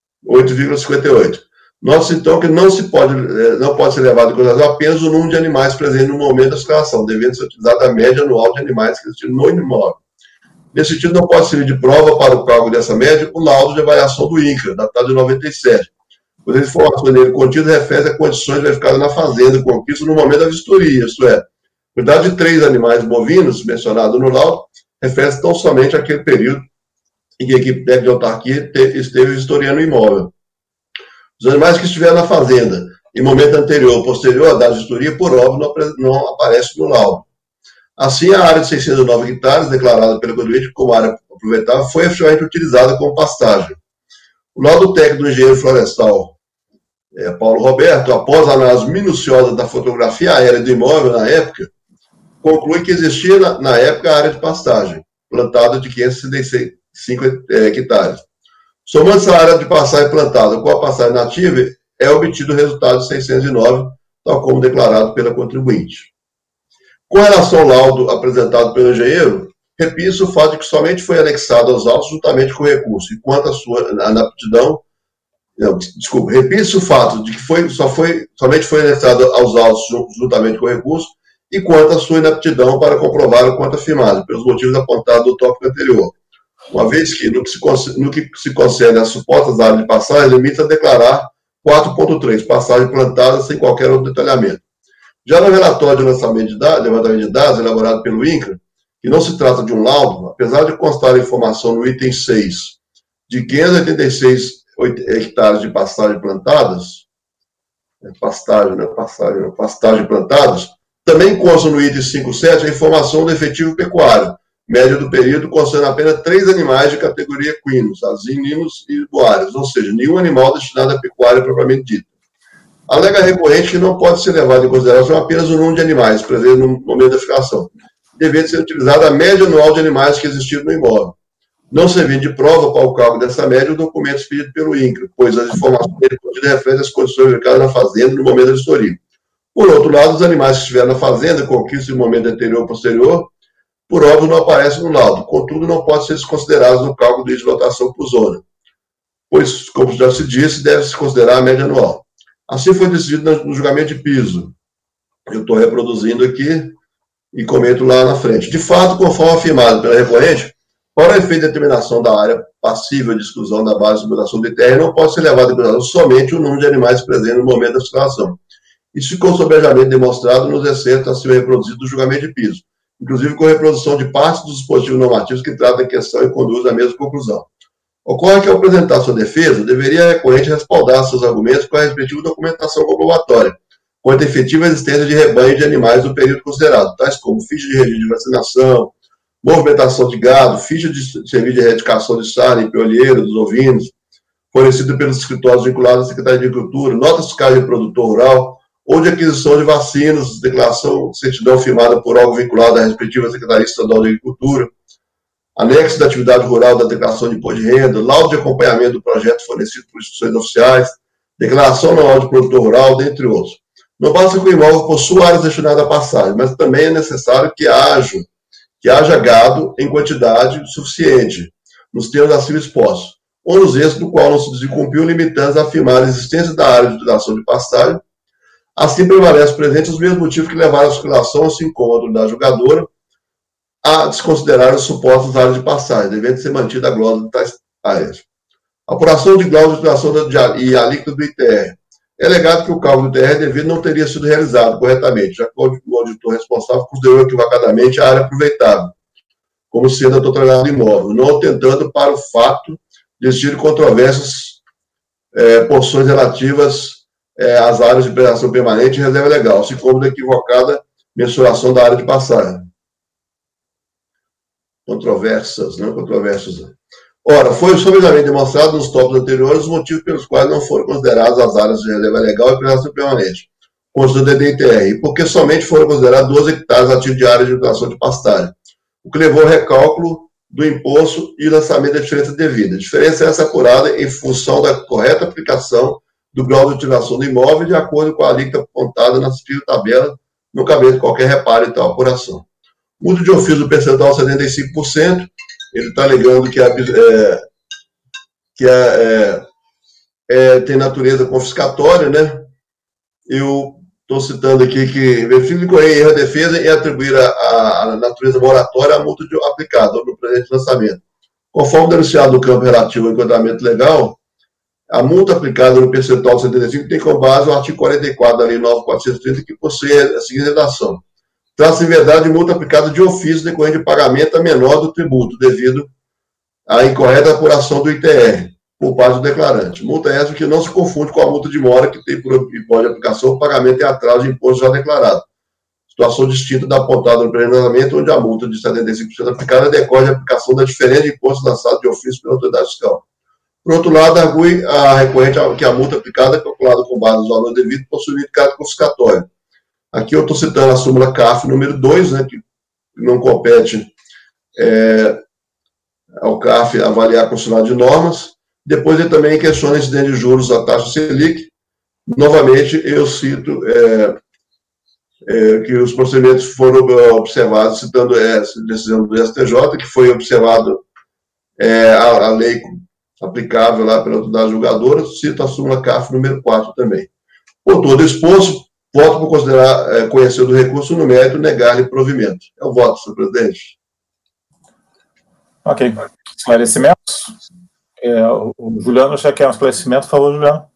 8,58. Note então que não pode ser levado em consideração apenas o número de animais presentes no momento da escalação, devendo ser utilizada a média anual de animais que existiram no imóvel. Nesse sentido, não pode servir de prova para o cálculo dessa média o laudo de avaliação do INCRA, datado de 97. Pois as informações nele contidas referem a condições verificadas na fazenda conquista no momento da vistoria, isto é, a quantidade de 3 animais bovinos mencionados no laudo refere-se tão somente àquele período em que a equipe técnica de autarquia esteve vistoriando o imóvel. Os animais que estiveram na fazenda em momento anterior ou posterior à data de vistoria, por óbvio, não aparecem no laudo. Assim, a área de 609 hectares, declarada pelo contribuinte como área aproveitável, foi efetivamente utilizada como pastagem. O laudo técnico do engenheiro florestal Paulo Roberto, após a análise minuciosa da fotografia aérea do imóvel na época, conclui que existia na época a área de pastagem, plantada de 565 hectares. Somando essa área de pastagem plantada com a pastagem nativa, é obtido o resultado de 609, tal como declarado pela contribuinte. Com relação ao laudo apresentado pelo engenheiro, repito o fato de que somente foi anexado aos autos juntamente com o recurso, enquanto a sua inaptidão. Repito o fato de que somente foi anexado aos autos juntamente com o recurso, e quanto à sua inaptidão para comprovar o quanto afirmado, pelos motivos apontados no tópico anterior. Uma vez que, no que se concerne às supostas áreas de passagem, limita a declarar 4.3, passagem plantada sem qualquer outro detalhamento. Já no relatório de levantamento de dados elaborado pelo INCRA, que não se trata de um laudo, apesar de constar a informação no item 6 de 586 hectares de pastagem plantadas, pastagem plantadas, também consta no item 5.7 a informação do efetivo pecuário, média do período constando apenas 3 animais de categoria equinos, asinimos e boários, ou seja, nenhum animal destinado à pecuária propriamente dita. Alega recorrente que não pode ser levado em consideração apenas o número de animais presentes no momento da ficação, devendo ser utilizada a média anual de animais que existiram no imóvel. Não servindo de prova para o cálculo dessa média o documento expedido pelo INCRA, pois as informações dele referem às condições verificadas na fazenda no momento da vistoria. Por outro lado, os animais que estiveram na fazenda, conquistos no momento anterior ou posterior, por óbvio não aparecem no laudo, contudo não podem ser considerados no cálculo de lotação por zona, pois, como já se disse, deve-se considerar a média anual. Assim foi decidido no julgamento de piso. Eu estou reproduzindo aqui e comento lá na frente. De fato, conforme afirmado pela recorrente, para o efeito de determinação da área passível de exclusão da base de exploração de terra, não pode ser levado em consideração somente o número de animais presentes no momento da excavação. Isso ficou sobejamente demonstrado nos excertos a ser reproduzido do julgamento de piso, inclusive com reprodução de partes dos dispositivos normativos que tratam a questão e conduzem à mesma conclusão. Ocorre que, ao apresentar sua defesa, deveria a recorrente respaldar seus argumentos com a respectiva documentação comprobatória, quanto à efetiva existência de rebanho de animais no período considerado, tais como ficha de registro de vacinação, movimentação de gado, ficha de serviço de erradicação de sarna e piolheira dos ovinos, fornecido pelos escritórios vinculados à Secretaria de Agricultura, notas fiscais de produtor rural, ou de aquisição de vacinas, declaração de certidão firmada por órgão vinculado à respectiva Secretaria Estadual de Agricultura, anexo da atividade rural da declaração de imposto de renda, laudo de acompanhamento do projeto fornecido por instituições oficiais, declaração anual de produtor rural, dentre outros. Não basta que o imóvel possua áreas destinadas à passagem, mas também é necessário que haja gado em quantidade suficiente, nos termos acima expostos, ou nos eixos do qual não se descumpriu, limitando a afirmar a existência da área de utilização de pastagem. Assim permanece presente os mesmos motivos que levaram à circulação, assim como a autoridade julgadora, a desconsiderar os supostos áreas de passagem, devendo ser mantida a glória de tais áreas. Apuração de grau de utilização e alíquota do ITR. É alegado que o cálculo do ITR devido não teria sido realizado corretamente, já que o auditor responsável considerou equivocadamente a área aproveitável, como sendo a totalidade do imóvel, não atentando para o fato de existir controvérsias, porções relativas às áreas de predação permanente e reserva legal, assim como da equivocada mensuração da área de passagem. Controvérsias, não controversas. Ora, foi sobejamente demonstrado nos tópicos anteriores os motivos pelos quais não foram consideradas as áreas de reserva legal e predação permanente, consta do DDITR, porque somente foram considerados 12 hectares ativos de área de utilização de pastagem, o que levou ao recálculo do imposto e lançamento da diferença devida. A diferença é essa apurada em função da correta aplicação do grau de utilização do imóvel de acordo com a alíquota apontada na tabela, no cabimento de qualquer reparo e tal apuração. Multa de ofício do percentual 75%, ele está alegando que tem natureza confiscatória, né? Eu estou citando aqui que verifica de incorrer em erro a defesa e atribuir a natureza moratória à multa aplicada no presente lançamento. Conforme denunciado no campo relativo ao enquadramento legal, a multa aplicada no percentual de 75 tem como base o artigo 44 da Lei 9.430, que possui a seguinte redação. Trata-se, em verdade, de multa aplicada de ofício decorrente de pagamento a menor do tributo, devido à incorreta apuração do ITR, por parte do declarante. Multa essa que não se confunde com a multa de mora, que tem por hipótese de aplicação o pagamento em atraso de imposto já declarado. Situação distinta da apontada no planejamento, onde a multa de 75% aplicada decorre da aplicação da diferença de imposto lançado de ofício pela autoridade fiscal. Por outro lado, argue a recorrente que a multa aplicada, calculada com base nos valores devidos, possui caráter confiscatório. Aqui eu estou citando a súmula CAF número 2, né, que não compete ao CAF avaliar a constitucionalidade de normas. Depois ele também questiona a incidência de juros da taxa Selic. Novamente, eu cito que os procedimentos foram observados, citando a decisão do STJ, que foi observado a lei aplicável lá pela autoridade julgadora, cito a súmula CAF número 4 também. Por todo exposto, voto por considerar conhecido do recurso no mérito, negar-lhe provimento. É o voto, senhor presidente. Ok. Esclarecimentos? O Juliano já quer um esclarecimento, por favor, Juliano.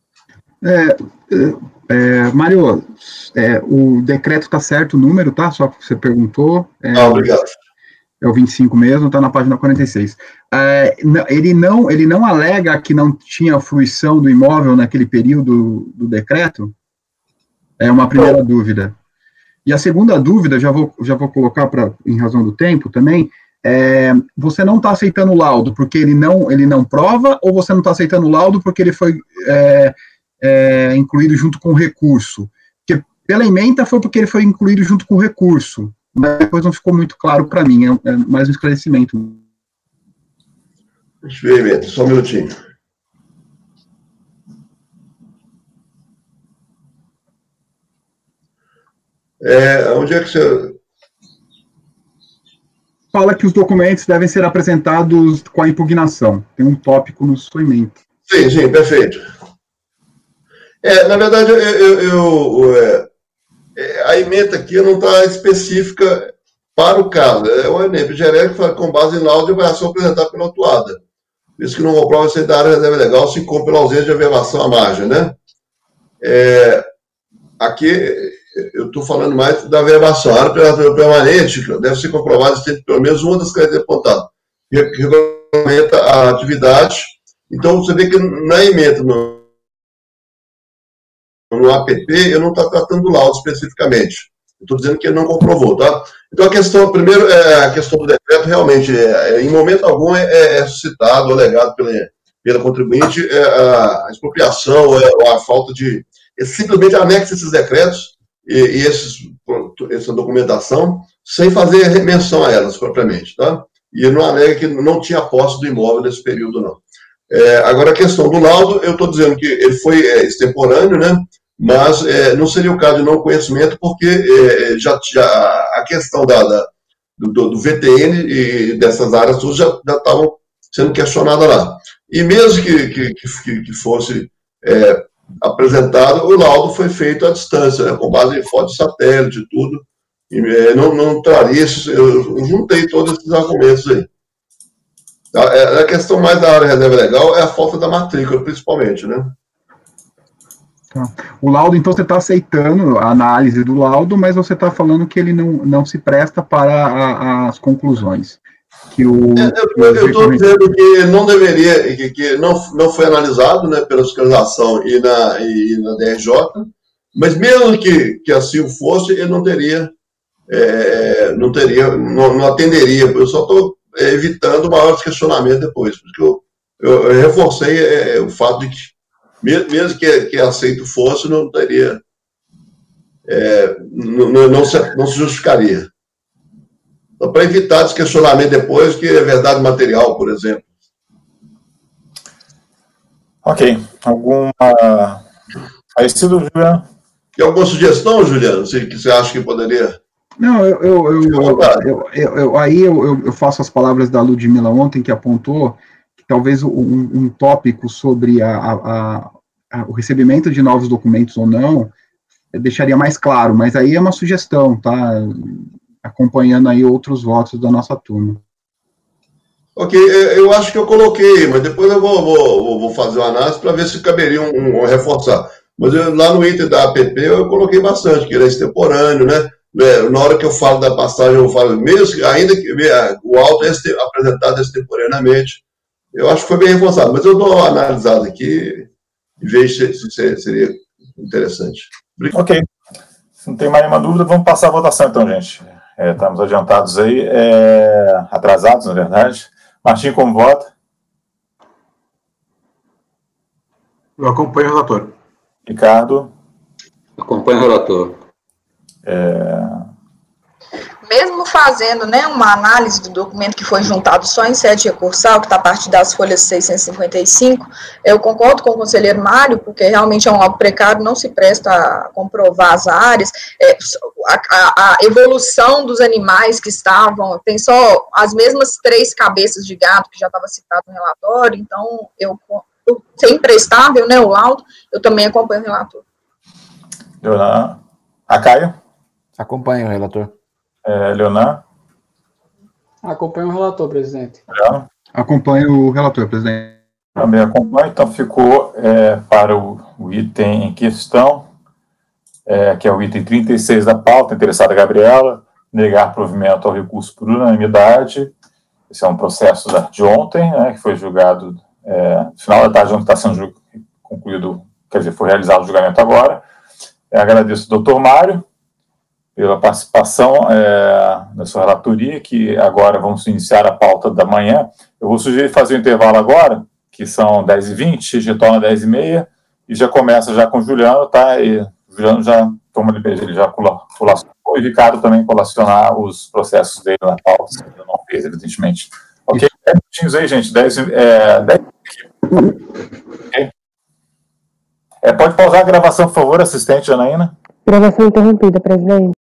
Mário, o decreto está certo, o número, tá? Só que você perguntou. Obrigado. É o 25 mesmo, está na página 46. Ele não alega que não tinha fruição do imóvel naquele período do decreto? É uma primeira dúvida. E a segunda dúvida, já vou colocar em razão do tempo também, você não está aceitando o laudo porque ele não prova, ou você não está aceitando o laudo porque ele foi incluído junto com o recurso? Porque pela ementa foi porque ele foi incluído junto com o recurso, mas depois não ficou muito claro para mim, é mais um esclarecimento. Deixa eu ver, ementa, só um minutinho. Onde é que você... Fala que os documentos devem ser apresentados com a impugnação. Tem um tópico no sua ementa. Sim, perfeito. Na verdade, a ementa aqui não está específica para o caso. É um exemplo genérico com base em laudo de avaliação apresentada pela autuada. Isso que não comprova ser da área reserva legal, se como pela ausência de averbação à margem, né? Aqui... eu estou falando mais da averbação. A área permanente deve ser comprovada se tem pelo menos uma das características apontadas, que regulamenta a atividade. Então, você vê que na ementa, no APP, eu não estou tratando do laudo especificamente. Estou dizendo que ele não comprovou, tá? Então, a questão, primeiro, a questão do decreto, realmente, em momento algum, é suscitado, alegado pela contribuinte, a expropriação, ou a falta de... simplesmente anexa esses decretos e essa documentação, sem fazer menção a elas propriamente, tá? E não alega que não tinha posse do imóvel nesse período, não. Agora, a questão do laudo, eu estou dizendo que ele foi extemporâneo, né? Mas não seria o caso de não conhecimento, porque já a questão do VTN e dessas áreas todas já estavam sendo questionadas lá. E mesmo que fosse apresentado, o laudo foi feito à distância, né, com base em foto de satélite e tudo, e não traria isso. Eu juntei todos esses argumentos aí. A questão mais da área reserva legal é a falta da matrícula, principalmente, né? Tá. O laudo, então, você está aceitando a análise do laudo, mas você está falando que ele não se presta para as conclusões. Eu estou dizendo que não deveria, que não foi analisado, né, pela fiscalização e na DRJ, mas mesmo que assim fosse, ele não atenderia. Eu só estou evitando maiores questionamentos depois, porque eu reforcei o fato de que, mesmo que aceito fosse, não teria, não se justificaria. para evitar esse questionamento depois, que é verdade material, por exemplo. Ok. Alguma... Aí, Cido, Juliano? Tem alguma sugestão, Juliano, que você acha que poderia... Não, eu faço as palavras da Ludmila ontem, que apontou que talvez um tópico sobre o recebimento de novos documentos ou não, deixaria mais claro, mas aí é uma sugestão, tá? Acompanhando aí outros votos da nossa turma. Ok, eu acho que eu coloquei, mas depois eu vou fazer uma análise para ver se caberia reforçar. Mas lá no item da APP eu coloquei bastante, que era extemporâneo, né? Na hora que eu falo da passagem, eu falo, mesmo ainda que o auto é apresentado extemporaneamente. Eu acho que foi bem reforçado, mas eu dou uma analisada aqui e vejo se seria interessante. Obrigado. Ok. Se não tem mais nenhuma dúvida, vamos passar a votação então, gente. Estamos adiantados aí, atrasados, na verdade. Martim, como vota? Eu acompanho o relator. Ricardo? Acompanho o relator. Mesmo fazendo, né, uma análise do documento que foi juntado só em sede recursal, que está a partir das folhas 655, eu concordo com o conselheiro Mário, porque realmente é um laudo precário, não se presta a comprovar as áreas, a evolução dos animais que estavam, tem só as mesmas 3 cabeças de gado que já estava citado no relatório, então, ser imprestável, né, o laudo, eu também acompanho o relator. Leonan? Caio? Acompanho o relator. Leonan? Acompanho o relator, presidente. Leonan? Acompanho o relator, presidente. Também acompanho, então ficou para o item em questão, que é o item 36 da pauta, interessada Gabriela, negar provimento ao recurso por unanimidade. Esse é um processo de ontem, né, que foi julgado, no final da tarde, onde está sendo concluído, quer dizer, foi realizado o julgamento agora. Agradeço ao doutor Mário pela participação na sua relatoria, que agora vamos iniciar a pauta da manhã. Eu vou sugerir fazer um intervalo agora, que são 10h20, retorna 10h30, e já começa já com o Juliano, tá? E o Juliano já toma ele já colacionou, e o Ricardo também colacionar os processos dele na pauta, que ele não fez, evidentemente. Ok? 10 minutinhos aí, gente. 10 okay. Pode pausar a gravação, por favor, assistente Janaína. Gravação interrompida, presidente.